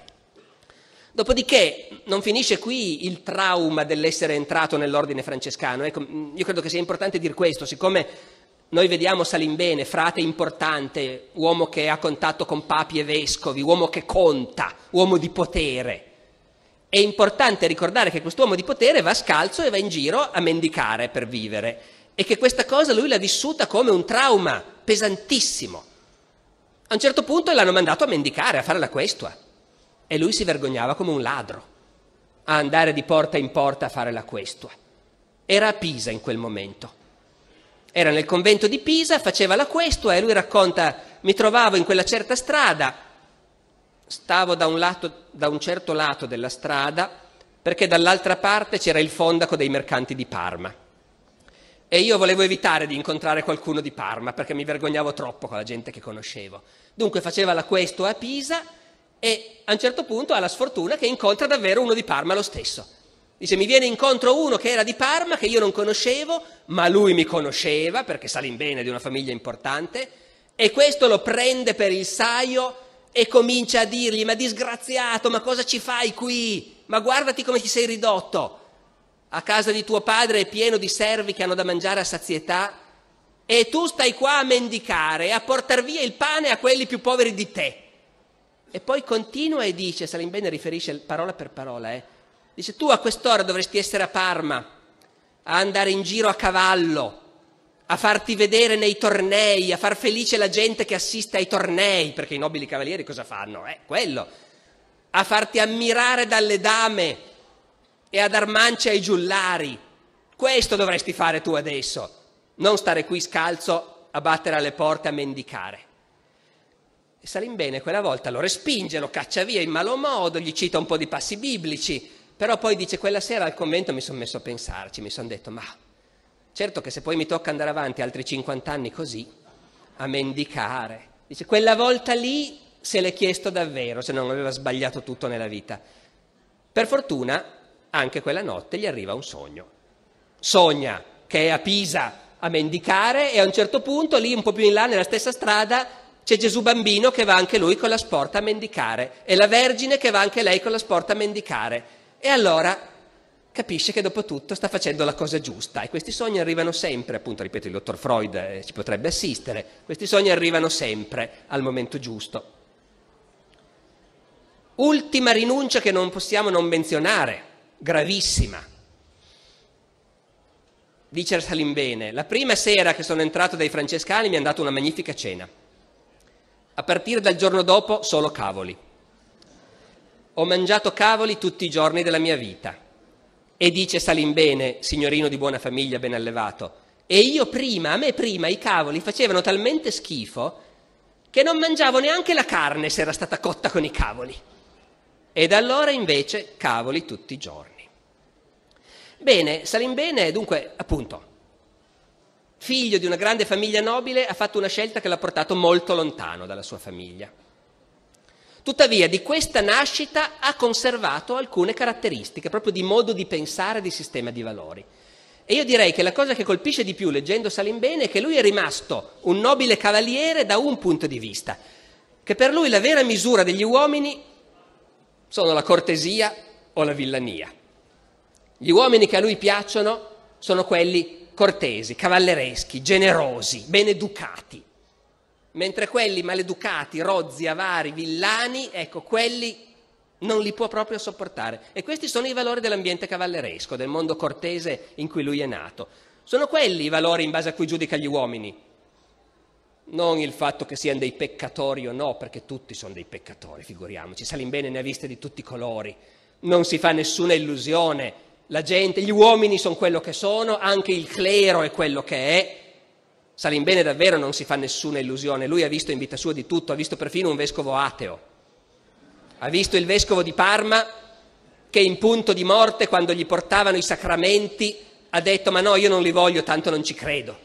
Dopodiché non finisce qui il trauma dell'essere entrato nell'ordine francescano. Ecco, io credo che sia importante dire questo, siccome noi vediamo Salimbene, frate importante, uomo che ha contatto con papi e vescovi, uomo che conta, uomo di potere. È importante ricordare che quest'uomo di potere va scalzo e va in giro a mendicare per vivere e che questa cosa lui l'ha vissuta come un trauma pesantissimo. A un certo punto l'hanno mandato a mendicare, a fare la questua e lui si vergognava come un ladro a andare di porta in porta a fare la questua. Era a Pisa in quel momento. Era nel convento di Pisa, faceva la questua e lui racconta, mi trovavo in quella certa strada, stavo da un, lato, da un certo lato della strada perché dall'altra parte c'era il fondaco dei mercanti di Parma e io volevo evitare di incontrare qualcuno di Parma perché mi vergognavo troppo con la gente che conoscevo. Dunque faceva la questua a Pisa e a un certo punto ha la sfortuna che incontra davvero uno di Parma lo stesso. Dice, mi viene incontro uno che era di Parma, che io non conoscevo, ma lui mi conosceva perché Salimbene è di una famiglia importante e questo lo prende per il saio e comincia a dirgli, ma disgraziato, ma cosa ci fai qui? Ma guardati come ti sei ridotto. A casa di tuo padre è pieno di servi che hanno da mangiare a sazietà e tu stai qua a mendicare e a portar via il pane a quelli più poveri di te. E poi continua e dice, Salimbene riferisce parola per parola, eh, dice, tu a quest'ora dovresti essere a Parma, a andare in giro a cavallo, a farti vedere nei tornei, a far felice la gente che assiste ai tornei, perché i nobili cavalieri cosa fanno? Eh, quello. A farti ammirare dalle dame e a dar mance ai giullari. Questo dovresti fare tu adesso, non stare qui scalzo a battere alle porte a mendicare. E Salimbene quella volta lo respinge, lo caccia via in malo modo, gli cita un po' di passi biblici, però poi dice, quella sera al convento mi sono messo a pensarci, mi sono detto, ma certo che se poi mi tocca andare avanti altri cinquanta anni così, a mendicare. Dice, quella volta lì se l'è chiesto davvero, se non aveva sbagliato tutto nella vita. Per fortuna, anche quella notte gli arriva un sogno. Sogna che è a Pisa a mendicare e a un certo punto, lì un po' più in là, nella stessa strada, c'è Gesù bambino che va anche lui con la sporta a mendicare e la Vergine che va anche lei con la sporta a mendicare. E allora capisce che dopo tutto sta facendo la cosa giusta e questi sogni arrivano sempre, appunto ripeto il dottor Freud eh, ci potrebbe assistere, questi sogni arrivano sempre al momento giusto. Ultima rinuncia che non possiamo non menzionare, gravissima. Dice Salimbene, la prima sera che sono entrato dai francescani mi hanno dato una magnifica cena. A partire dal giorno dopo solo cavoli. Ho mangiato cavoli tutti i giorni della mia vita. E dice Salimbene, signorino di buona famiglia ben allevato, e io prima, a me prima i cavoli facevano talmente schifo che non mangiavo neanche la carne se era stata cotta con i cavoli. E da allora invece cavoli tutti i giorni. Bene, Salimbene dunque, appunto, figlio di una grande famiglia nobile, ha fatto una scelta che l'ha portato molto lontano dalla sua famiglia. Tuttavia di questa nascita ha conservato alcune caratteristiche, proprio di modo di pensare, di sistema di valori. E io direi che la cosa che colpisce di più leggendo Salimbene è che lui è rimasto un nobile cavaliere da un punto di vista, che per lui la vera misura degli uomini sono la cortesia o la villania. Gli uomini che a lui piacciono sono quelli cortesi, cavallereschi, generosi, ben educati, mentre quelli maleducati, rozzi, avari, villani, ecco, quelli non li può proprio sopportare. E questi sono i valori dell'ambiente cavalleresco, del mondo cortese in cui lui è nato. Sono quelli i valori in base a cui giudica gli uomini, non il fatto che siano dei peccatori o no, perché tutti sono dei peccatori, figuriamoci. Salimbene ne ha viste di tutti i colori, non si fa nessuna illusione, la gente, gli uomini sono quello che sono, anche il clero è quello che è. Salimbene davvero non si fa nessuna illusione, lui ha visto in vita sua di tutto, ha visto perfino un vescovo ateo, ha visto il vescovo di Parma che in punto di morte, quando gli portavano i sacramenti, ha detto ma no, io non li voglio, tanto non ci credo.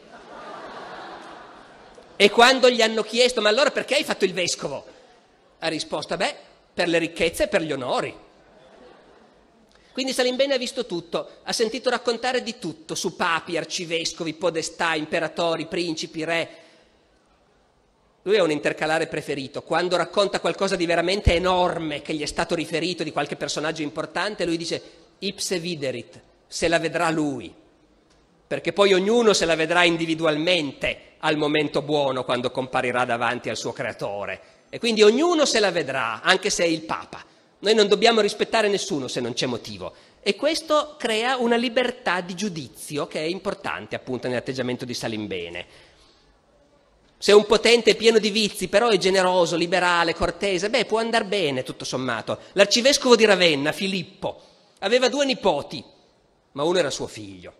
E quando gli hanno chiesto, ma allora perché hai fatto il vescovo? Ha risposto, beh, per le ricchezze e per gli onori. Quindi Salimbene ha visto tutto, ha sentito raccontare di tutto, su papi, arcivescovi, podestà, imperatori, principi, re. Lui ha un intercalare preferito. Quando racconta qualcosa di veramente enorme che gli è stato riferito di qualche personaggio importante, lui dice, ipse viderit, se la vedrà lui. Perché poi ognuno se la vedrà individualmente al momento buono quando comparirà davanti al suo creatore. E quindi ognuno se la vedrà, anche se è il Papa. Noi non dobbiamo rispettare nessuno se non c'è motivo. E questo crea una libertà di giudizio che è importante appunto nell'atteggiamento di Salimbene. Se un potente è pieno di vizi, però è generoso, liberale, cortese, beh, può andar bene tutto sommato. L'arcivescovo di Ravenna, Filippo, aveva due nipoti, ma uno era suo figlio.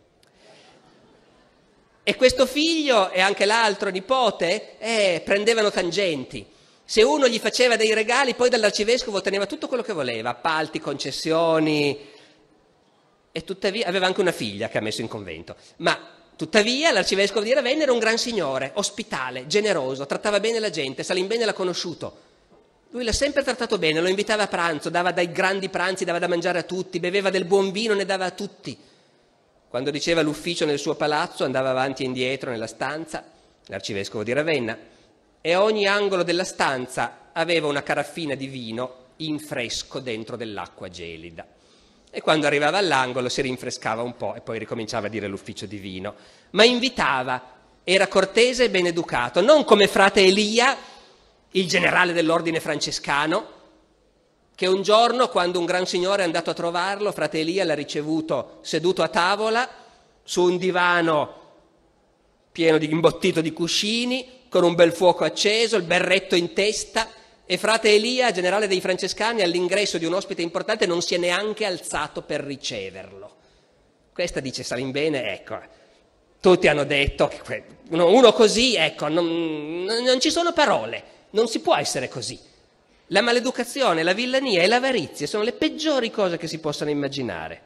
E questo figlio e anche l'altro nipote eh, prendevano tangenti. Se uno gli faceva dei regali, poi dall'arcivescovo otteneva tutto quello che voleva, appalti, concessioni, e tuttavia aveva anche una figlia che ha messo in convento. Ma tuttavia l'arcivescovo di Ravenna era un gran signore, ospitale, generoso, trattava bene la gente, Salimbene l'ha conosciuto. Lui l'ha sempre trattato bene, lo invitava a pranzo, dava dai grandi pranzi, dava da mangiare a tutti, beveva del buon vino, ne dava a tutti. Quando diceva l'ufficio nel suo palazzo, andava avanti e indietro nella stanza, l'arcivescovo di Ravenna, e a ogni angolo della stanza aveva una caraffina di vino in fresco dentro dell'acqua gelida. E quando arrivava all'angolo si rinfrescava un po' e poi ricominciava a dire l'ufficio di vino. Ma invitava, era cortese e ben educato, non come frate Elia, il generale dell'ordine francescano, che un giorno, quando un gran signore è andato a trovarlo, frate Elia l'ha ricevuto seduto a tavola, su un divano pieno di imbottito di cuscini, con un bel fuoco acceso, il berretto in testa, e frate Elia, generale dei francescani, all'ingresso di un ospite importante non si è neanche alzato per riceverlo. Questa, dice Salimbene, ecco, tutti hanno detto che uno, uno così, ecco, non, non ci sono parole, non si può essere così. La maleducazione, la villania e l'avarizia sono le peggiori cose che si possano immaginare.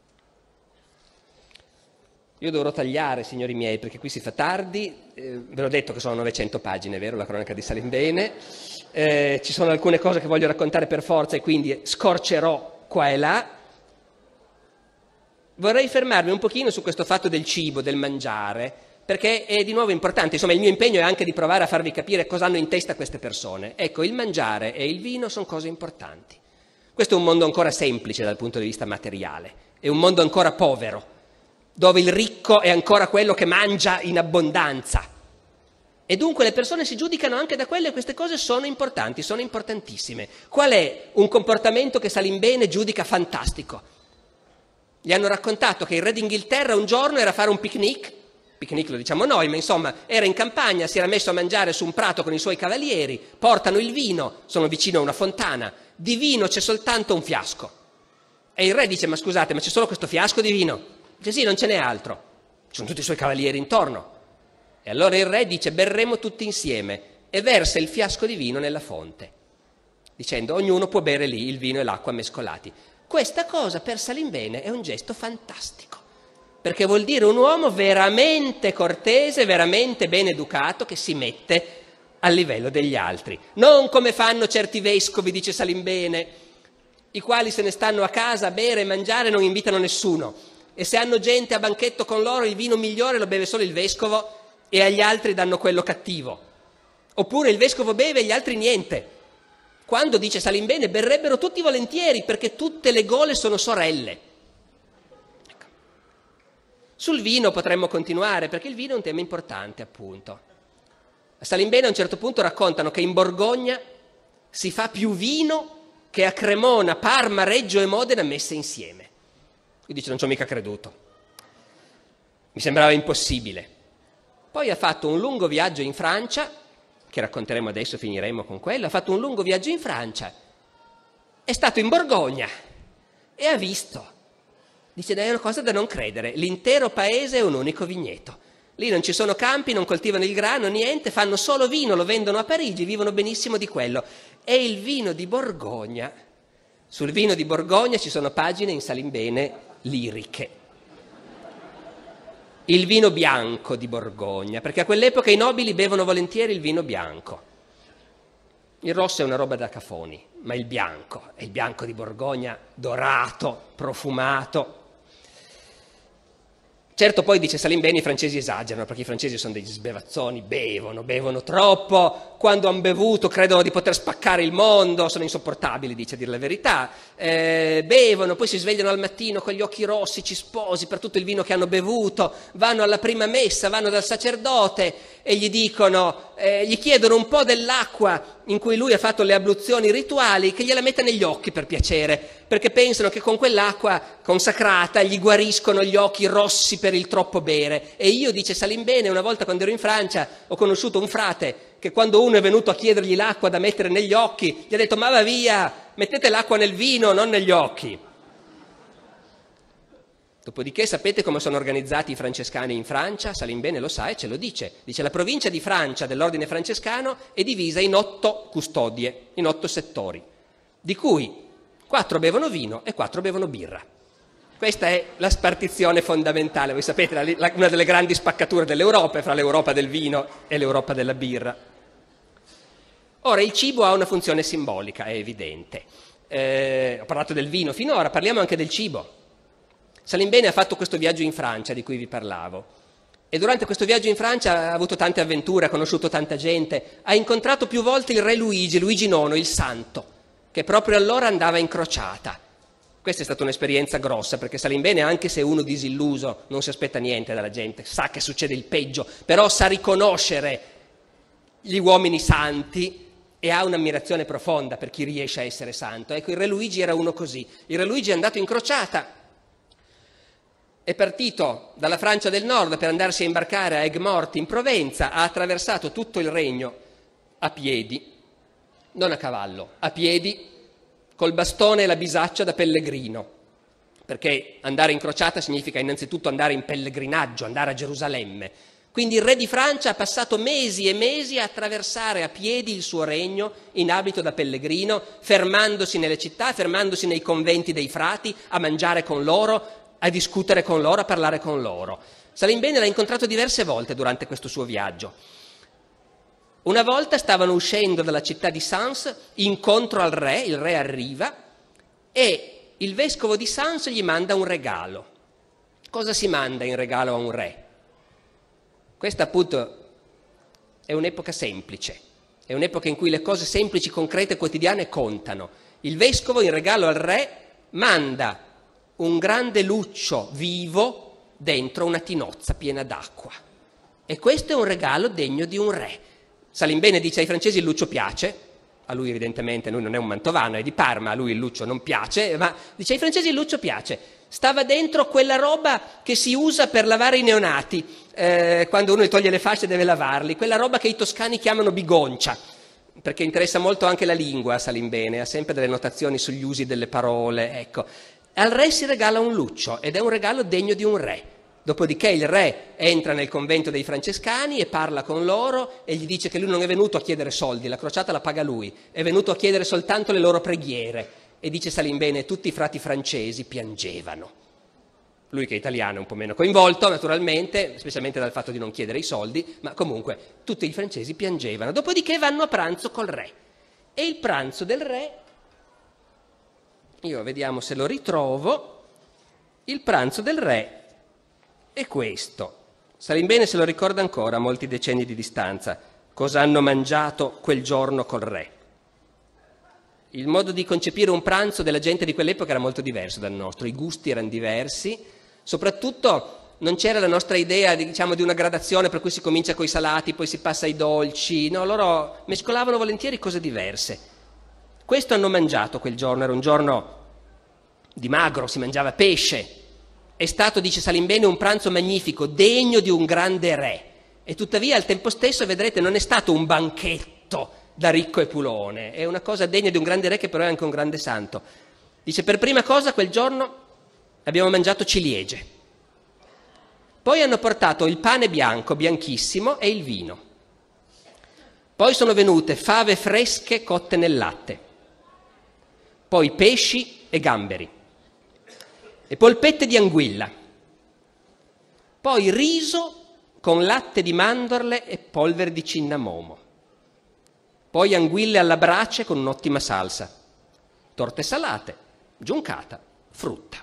Io dovrò tagliare, signori miei, perché qui si fa tardi, eh, ve l'ho detto che sono novecento pagine, vero, la cronaca di Salimbene, eh, ci sono alcune cose che voglio raccontare per forza e quindi scorcerò qua e là. Vorrei fermarmi un pochino su questo fatto del cibo, del mangiare, perché è di nuovo importante. Insomma, il mio impegno è anche di provare a farvi capire cosa hanno in testa queste persone. Ecco, il mangiare e il vino sono cose importanti. Questo è un mondo ancora semplice dal punto di vista materiale, è un mondo ancora povero, dove il ricco è ancora quello che mangia in abbondanza. E dunque le persone si giudicano anche da quello e queste cose sono importanti, sono importantissime. Qual è un comportamento che Salimbene giudica fantastico? Gli hanno raccontato che il re d'Inghilterra un giorno era a fare un picnic, picnic lo diciamo noi, ma insomma era in campagna, si era messo a mangiare su un prato con i suoi cavalieri, portano il vino, sono vicino a una fontana, di vino c'è soltanto un fiasco. E il re dice, ma scusate, ma c'è solo questo fiasco di vino? Dice sì, non ce n'è altro, ci sono tutti i suoi cavalieri intorno. E allora il re dice berremo tutti insieme e versa il fiasco di vino nella fonte. dicendo ognuno può bere lì il vino e l'acqua mescolati. Questa cosa per Salimbene è un gesto fantastico, perché vuol dire un uomo veramente cortese, veramente ben educato, che si mette al livello degli altri. Non come fanno certi vescovi, dice Salimbene, i quali se ne stanno a casa a bere e mangiare e non invitano nessuno. E se hanno gente a banchetto con loro, il vino migliore lo beve solo il vescovo e agli altri danno quello cattivo. Oppure il vescovo beve e gli altri niente. Quando, dice Salimbene, berrebbero tutti volentieri, perché tutte le gole sono sorelle. Ecco. Sul vino potremmo continuare, perché il vino è un tema importante, appunto. A Salimbene a un certo punto raccontano che in Borgogna si fa più vino che a Cremona, Parma, Reggio e Modena messe insieme. Lui dice: non ci ho mica creduto. Mi sembrava impossibile. Poi ha fatto un lungo viaggio in Francia, che racconteremo adesso, finiremo con quello. Ha fatto un lungo viaggio in Francia, è stato in Borgogna e ha visto. Dice: è una cosa da non credere, l'intero paese è un unico vigneto. Lì non ci sono campi, non coltivano il grano, niente, fanno solo vino, lo vendono a Parigi, vivono benissimo di quello. E il vino di Borgogna, sul vino di Borgogna ci sono pagine in Salimbene liriche. Il vino bianco di Borgogna, perché a quell'epoca i nobili bevono volentieri il vino bianco. Il rosso è una roba da cafoni, ma il bianco, è il bianco di Borgogna, dorato, profumato. Certo, poi dice Salimbene, i francesi esagerano, perché i francesi sono degli sbevazzoni, bevono, bevono troppo, quando hanno bevuto credono di poter spaccare il mondo, sono insopportabili, dice, a dire la verità, eh, bevono, poi si svegliano al mattino con gli occhi rossi, cisposi per tutto il vino che hanno bevuto, vanno alla prima messa, vanno dal sacerdote e gli dicono, eh, gli chiedono un po' dell'acqua in cui lui ha fatto le abluzioni rituali, che gliela metta negli occhi per piacere, perché pensano che con quell'acqua consacrata gli guariscono gli occhi rossi per il troppo bere. E io, dice Salimbene, una volta quando ero in Francia ho conosciuto un frate che quando uno è venuto a chiedergli l'acqua da mettere negli occhi gli ha detto: ma va via, mettete l'acqua nel vino, non negli occhi. Dopodiché sapete come sono organizzati i francescani in Francia? Salimbene lo sa e ce lo dice. Dice: la provincia di Francia dell'ordine francescano è divisa in otto custodie, in otto settori, di cui quattro bevono vino e quattro bevono birra. Questa è la spartizione fondamentale. Voi sapete, la, la, una delle grandi spaccature dell'Europa è fra l'Europa del vino e l'Europa della birra. Ora, il cibo ha una funzione simbolica, è evidente. Eh, ho parlato del vino finora, parliamo anche del cibo. Salimbene ha fatto questo viaggio in Francia di cui vi parlavo e durante questo viaggio in Francia ha avuto tante avventure, ha conosciuto tanta gente, ha incontrato più volte il re Luigi, Luigi nono, il santo, che proprio allora andava in crociata. Questa è stata un'esperienza grossa, perché Salimbene, anche se è uno disilluso, non si aspetta niente dalla gente, sa che succede il peggio, però sa riconoscere gli uomini santi e ha un'ammirazione profonda per chi riesce a essere santo. Ecco, il re Luigi era uno così. Il re Luigi è andato in crociata, è partito dalla Francia del Nord per andarsi a imbarcare a Aigues-Mortes in Provenza, ha attraversato tutto il regno a piedi, non a cavallo, a piedi, col bastone e la bisaccia da pellegrino, perché andare in crociata significa innanzitutto andare in pellegrinaggio, andare a Gerusalemme. Quindi il re di Francia ha passato mesi e mesi a attraversare a piedi il suo regno in abito da pellegrino, fermandosi nelle città, fermandosi nei conventi dei frati, a mangiare con loro, a discutere con loro, a parlare con loro. Salimbene l'ha incontrato diverse volte durante questo suo viaggio. Una volta stavano uscendo dalla città di Sens, incontro al re, il re arriva e il vescovo di Sens gli manda un regalo. Cosa si manda in regalo a un re? Questa appunto è un'epoca semplice, è un'epoca in cui le cose semplici, concrete, quotidiane contano. Il vescovo in regalo al re manda un grande luccio vivo dentro una tinozza piena d'acqua. E questo è un regalo degno di un re. Salimbene dice ai francesi: il luccio piace, a lui evidentemente, lui non è un mantovano, è di Parma, a lui il luccio non piace, ma dice ai francesi: il luccio piace. Stava dentro quella roba che si usa per lavare i neonati, eh, quando uno gli toglie le fasce deve lavarli, quella roba che i toscani chiamano bigoncia, perché interessa molto anche la lingua a Salimbene, ha sempre delle notazioni sugli usi delle parole, ecco. Al re si regala un luccio ed è un regalo degno di un re. Dopodiché il re entra nel convento dei francescani e parla con loro e gli dice che lui non è venuto a chiedere soldi, la crociata la paga lui, è venuto a chiedere soltanto le loro preghiere. E dice Salimbene, tutti i frati francesi piangevano. Lui che è italiano è un po' meno coinvolto, naturalmente, specialmente dal fatto di non chiedere i soldi, ma comunque tutti i francesi piangevano. Dopodiché vanno a pranzo col re. E il pranzo del re, io vediamo se lo ritrovo, il pranzo del re è questo. Salimbene se lo ricorda ancora a molti decenni di distanza, cosa hanno mangiato quel giorno col re. Il modo di concepire un pranzo della gente di quell'epoca era molto diverso dal nostro, i gusti erano diversi, soprattutto non c'era la nostra idea diciamo, di una gradazione per cui si comincia coi salati, poi si passa ai dolci, no, loro mescolavano volentieri cose diverse. Questo hanno mangiato quel giorno, era un giorno di magro, si mangiava pesce, è stato, dice Salimbene, un pranzo magnifico, degno di un grande re, e tuttavia al tempo stesso, vedrete, non è stato un banchetto da ricco e pulone, è una cosa degna di un grande re che però è anche un grande santo. Dice, per prima cosa quel giorno abbiamo mangiato ciliegie, poi hanno portato il pane bianco, bianchissimo, e il vino, poi sono venute fave fresche cotte nel latte, poi pesci e gamberi, e polpette di anguilla, poi riso con latte di mandorle e polvere di cinnamomo, poi anguille alla brace con un'ottima salsa, torte salate, giuncata, frutta.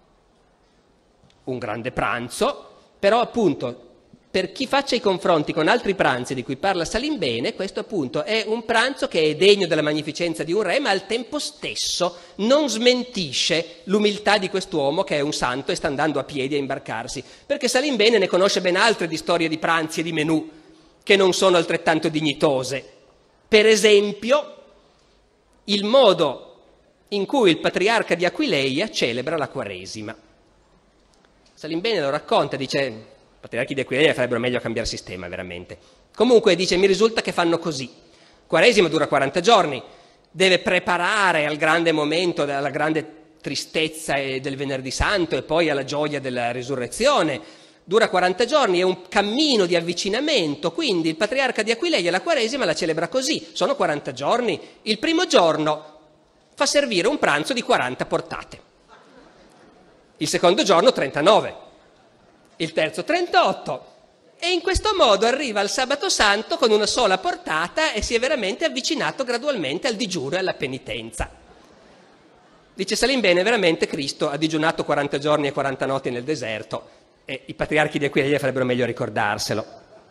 Un grande pranzo, però appunto per chi faccia i confronti con altri pranzi di cui parla Salimbene, questo appunto è un pranzo che è degno della magnificenza di un re, ma al tempo stesso non smentisce l'umiltà di quest'uomo che è un santo e sta andando a piedi a imbarcarsi, perché Salimbene ne conosce ben altre di storie di pranzi e di menù che non sono altrettanto dignitose. Per esempio, il modo in cui il patriarca di Aquileia celebra la Quaresima. Salimbene lo racconta, dice, i patriarchi di Aquileia farebbero meglio a cambiare sistema, veramente. Comunque, dice, mi risulta che fanno così. Quaresima dura quaranta giorni, deve preparare al grande momento, alla grande tristezza del Venerdì Santo e poi alla gioia della risurrezione. Dura quaranta giorni, è un cammino di avvicinamento, quindi il patriarca di Aquileia la Quaresima la celebra così, sono quaranta giorni. Il primo giorno fa servire un pranzo di quaranta portate, il secondo giorno trentanove, il terzo trentotto, e in questo modo arriva al sabato santo con una sola portata e si è veramente avvicinato gradualmente al digiuno e alla penitenza. Dice Salimbene, veramente Cristo ha digiunato quaranta giorni e quaranta notti nel deserto, e i patriarchi di Aquileia farebbero meglio a ricordarselo.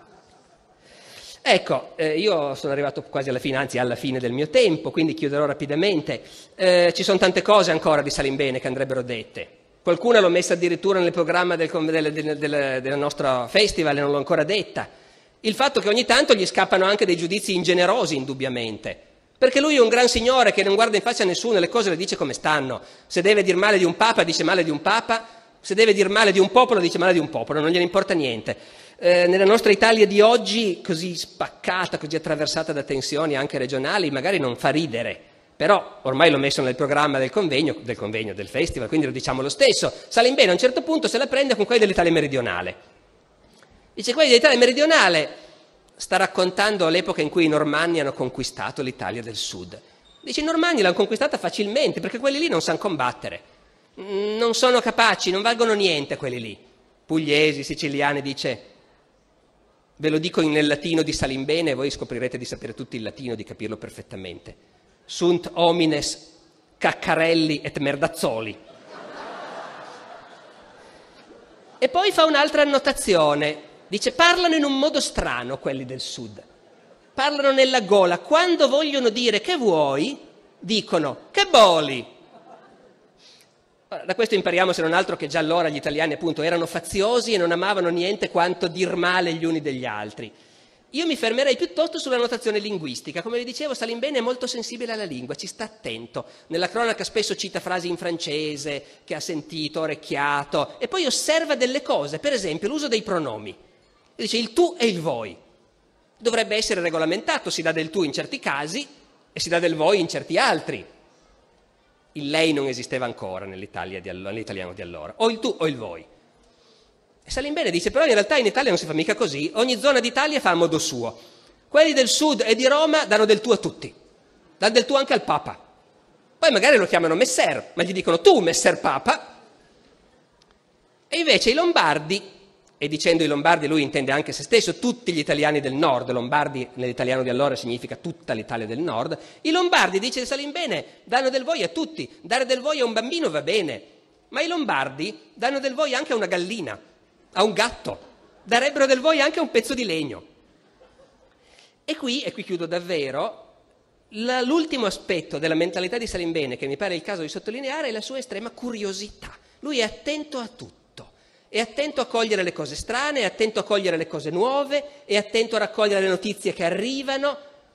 Ecco, eh, io sono arrivato quasi alla fine, anzi alla fine del mio tempo, quindi chiuderò rapidamente. Eh, ci sono tante cose ancora di Salimbene che andrebbero dette. Qualcuna l'ho messa addirittura nel programma del, del, del, del, del nostro festival e non l'ho ancora detta. Il fatto che ogni tanto gli scappano anche dei giudizi ingenerosi, indubbiamente. Perché lui è un gran signore che non guarda in faccia a nessuno e le cose le dice come stanno. Se deve dir male di un papa, dice male di un papa. Se deve dir male di un popolo, dice male di un popolo, non gliene importa niente. Eh, nella nostra Italia di oggi, così spaccata, così attraversata da tensioni anche regionali, magari non fa ridere, però ormai l'ho messo nel programma del convegno, del convegno, del festival, quindi lo diciamo lo stesso. Salimbene a un certo punto se la prende con quelli dell'Italia meridionale. Dice, quelli dell'Italia meridionale sta raccontando l'epoca in cui i Normanni hanno conquistato l'Italia del Sud. Dice, i Normanni l'hanno conquistata facilmente, perché quelli lì non sanno combattere. Non sono capaci, non valgono niente quelli lì. Pugliesi, siciliani, dice, ve lo dico nel latino di Salimbene e voi scoprirete di sapere tutti il latino, di capirlo perfettamente. Sunt homines caccarelli et merdazzoli. E poi fa un'altra annotazione, dice, parlano in un modo strano quelli del sud, parlano nella gola, quando vogliono dire che vuoi, dicono che boli. Da questo impariamo se non altro che già allora gli italiani appunto erano faziosi e non amavano niente quanto dir male gli uni degli altri. Io mi fermerei piuttosto sulla notazione linguistica. Come vi dicevo, Salimbene è molto sensibile alla lingua, ci sta attento. Nella cronaca spesso cita frasi in francese che ha sentito, orecchiato, e poi osserva delle cose, per esempio l'uso dei pronomi. Dice il tu e il voi. Dovrebbe essere regolamentato, si dà del tu in certi casi e si dà del voi in certi altri. Il lei non esisteva ancora nell'Italia di allora, nell'italiano di allora. O il tu o il voi. Salimbene dice, però in realtà in Italia non si fa mica così, ogni zona d'Italia fa a modo suo. Quelli del sud e di Roma danno del tu a tutti, danno del tu anche al Papa. Poi magari lo chiamano messer, ma gli dicono tu, messer Papa. E invece i lombardi, e dicendo i lombardi lui intende anche se stesso, tutti gli italiani del nord, lombardi nell'italiano di allora significa tutta l'Italia del nord, i lombardi, dice Salimbene, danno del voi a tutti, dare del voi a un bambino va bene, ma i lombardi danno del voi anche a una gallina, a un gatto, darebbero del voi anche a un pezzo di legno. E qui, e qui chiudo davvero, la, l'ultimo aspetto della mentalità di Salimbene, che mi pare il caso di sottolineare, è la sua estrema curiosità. Lui è attento a tutto. È attento a cogliere le cose strane, è attento a cogliere le cose nuove, è attento a raccogliere le notizie che arrivano,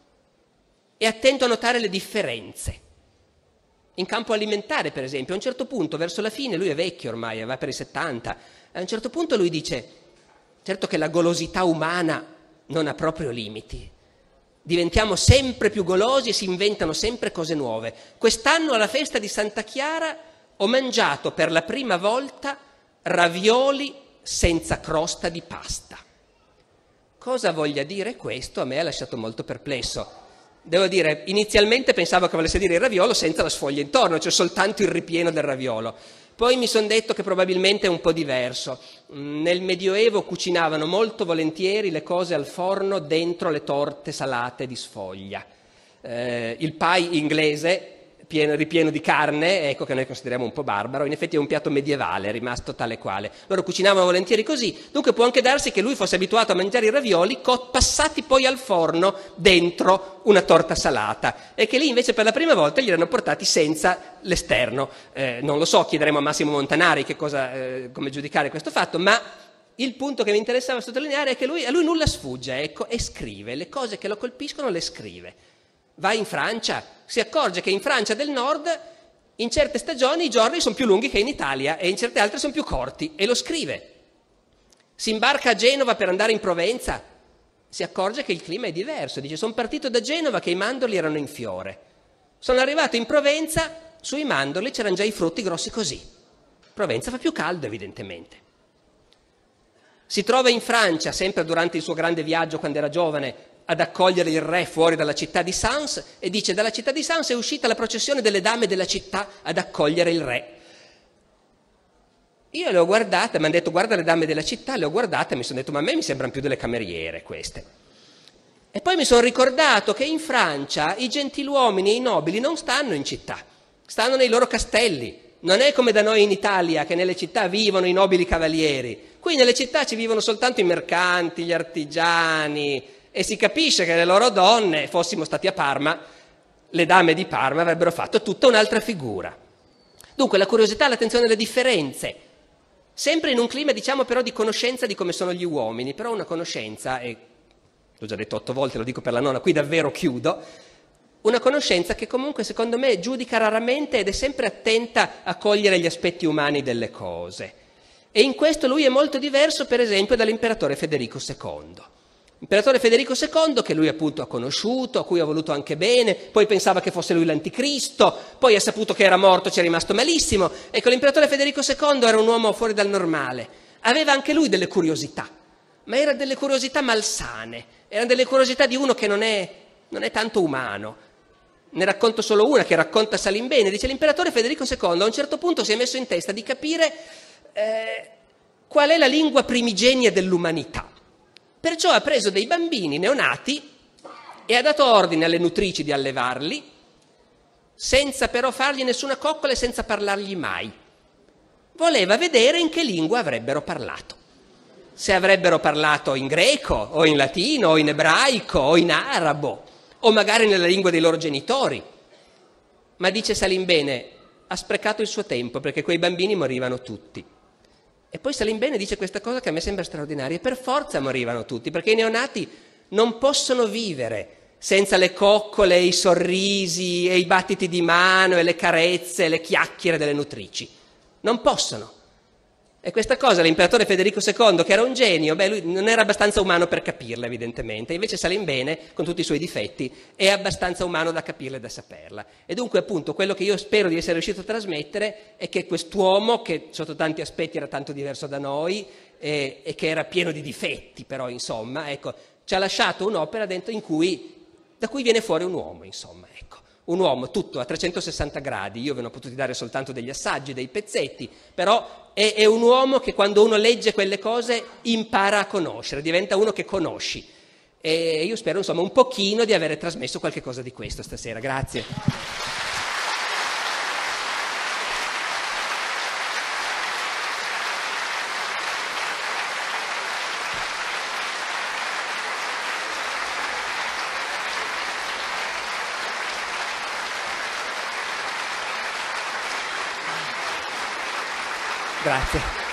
è attento a notare le differenze. In campo alimentare, per esempio, a un certo punto, verso la fine, lui è vecchio ormai, va per i settanta, a un certo punto lui dice, certo che la golosità umana non ha proprio limiti, diventiamo sempre più golosi e si inventano sempre cose nuove. Quest'anno alla festa di Santa Chiara ho mangiato per la prima volta ravioli senza crosta di pasta. Cosa voglia dire questo? A me ha lasciato molto perplesso. Devo dire, inizialmente pensavo che volesse dire il raviolo senza la sfoglia intorno, cioè soltanto il ripieno del raviolo. Poi mi sono detto che probabilmente è un po' diverso. Nel Medioevo cucinavano molto volentieri le cose al forno dentro le torte salate di sfoglia. Eh, il pie inglese, pieno, ripieno di carne, ecco che noi consideriamo un po' barbaro, in effetti è un piatto medievale, è rimasto tale quale. Loro cucinavano volentieri così, dunque può anche darsi che lui fosse abituato a mangiare i ravioli co- passati poi al forno dentro una torta salata e che lì invece per la prima volta gli erano portati senza l'esterno. Eh, non lo so, chiederemo a Massimo Montanari che cosa, eh, come giudicare questo fatto, ma il punto che mi interessava sottolineare è che lui, a lui nulla sfugge, ecco, e scrive, le cose che lo colpiscono le scrive. Va in Francia, si accorge che in Francia del nord in certe stagioni i giorni sono più lunghi che in Italia e in certe altre sono più corti e lo scrive. Si imbarca a Genova per andare in Provenza, si accorge che il clima è diverso, dice sono partito da Genova che i mandorli erano in fiore, sono arrivato in Provenza, sui mandorli c'erano già i frutti grossi così. Provenza fa più caldo evidentemente. Si trova in Francia, sempre durante il suo grande viaggio quando era giovane, ad accogliere il re fuori dalla città di Sens e dice dalla città di Sens è uscita la processione delle dame della città ad accogliere il re. Io le ho guardate, mi hanno detto guarda le dame della città, le ho guardate e mi sono detto ma a me mi sembrano più delle cameriere queste. E poi mi sono ricordato che in Francia i gentiluomini e i nobili non stanno in città, stanno nei loro castelli. Non è come da noi in Italia che nelle città vivono i nobili cavalieri. Qui nelle città ci vivono soltanto i mercanti, gli artigiani, e si capisce che le loro donne, fossimo stati a Parma, le dame di Parma avrebbero fatto tutta un'altra figura. Dunque la curiosità, l'attenzione alle differenze, sempre in un clima diciamo però di conoscenza di come sono gli uomini, però una conoscenza, e l'ho già detto otto volte, lo dico per la nona, qui davvero chiudo, una conoscenza che comunque secondo me giudica raramente ed è sempre attenta a cogliere gli aspetti umani delle cose. E in questo lui è molto diverso per esempio dall'imperatore Federico secondo. L'imperatore Federico secondo, che lui appunto ha conosciuto, a cui ha voluto anche bene, poi pensava che fosse lui l'anticristo, poi ha saputo che era morto, ci è rimasto malissimo. Ecco, l'imperatore Federico secondo era un uomo fuori dal normale, aveva anche lui delle curiosità, ma erano delle curiosità malsane, erano delle curiosità di uno che non è, non è tanto umano. Ne racconto solo una che racconta Salimbene, dice l'imperatore Federico secondo a un certo punto si è messo in testa di capire eh, qual è la lingua primigenia dell'umanità. Perciò ha preso dei bambini neonati e ha dato ordine alle nutrici di allevarli, senza però fargli nessuna coccola e senza parlargli mai. Voleva vedere in che lingua avrebbero parlato. Se avrebbero parlato in greco, o in latino, o in ebraico, o in arabo, o magari nella lingua dei loro genitori. Ma dice Salimbene, ha sprecato il suo tempo perché quei bambini morivano tutti. E poi Salimbene dice questa cosa che a me sembra straordinaria, per forza morivano tutti, perché i neonati non possono vivere senza le coccole, i sorrisi e i battiti di mano e le carezze e le chiacchiere delle nutrici. Non possono. E questa cosa l'imperatore Federico secondo, che era un genio, beh, lui non era abbastanza umano per capirla, evidentemente. Invece Salim Bene, con tutti i suoi difetti, è abbastanza umano da capirla e da saperla. E dunque, appunto, quello che io spero di essere riuscito a trasmettere è che quest'uomo, che sotto tanti aspetti era tanto diverso da noi e, e che era pieno di difetti, però, insomma, ecco, ci ha lasciato un'opera dentro in cui, da cui viene fuori un uomo, insomma, ecco. Un uomo tutto a trecentosessanta gradi, io ve ne ho potuti dare soltanto degli assaggi, dei pezzetti, però è, è un uomo che quando uno legge quelle cose impara a conoscere, diventa uno che conosci. E io spero, insomma, un pochino di avere trasmesso qualche cosa di questo stasera. Grazie. Grazie.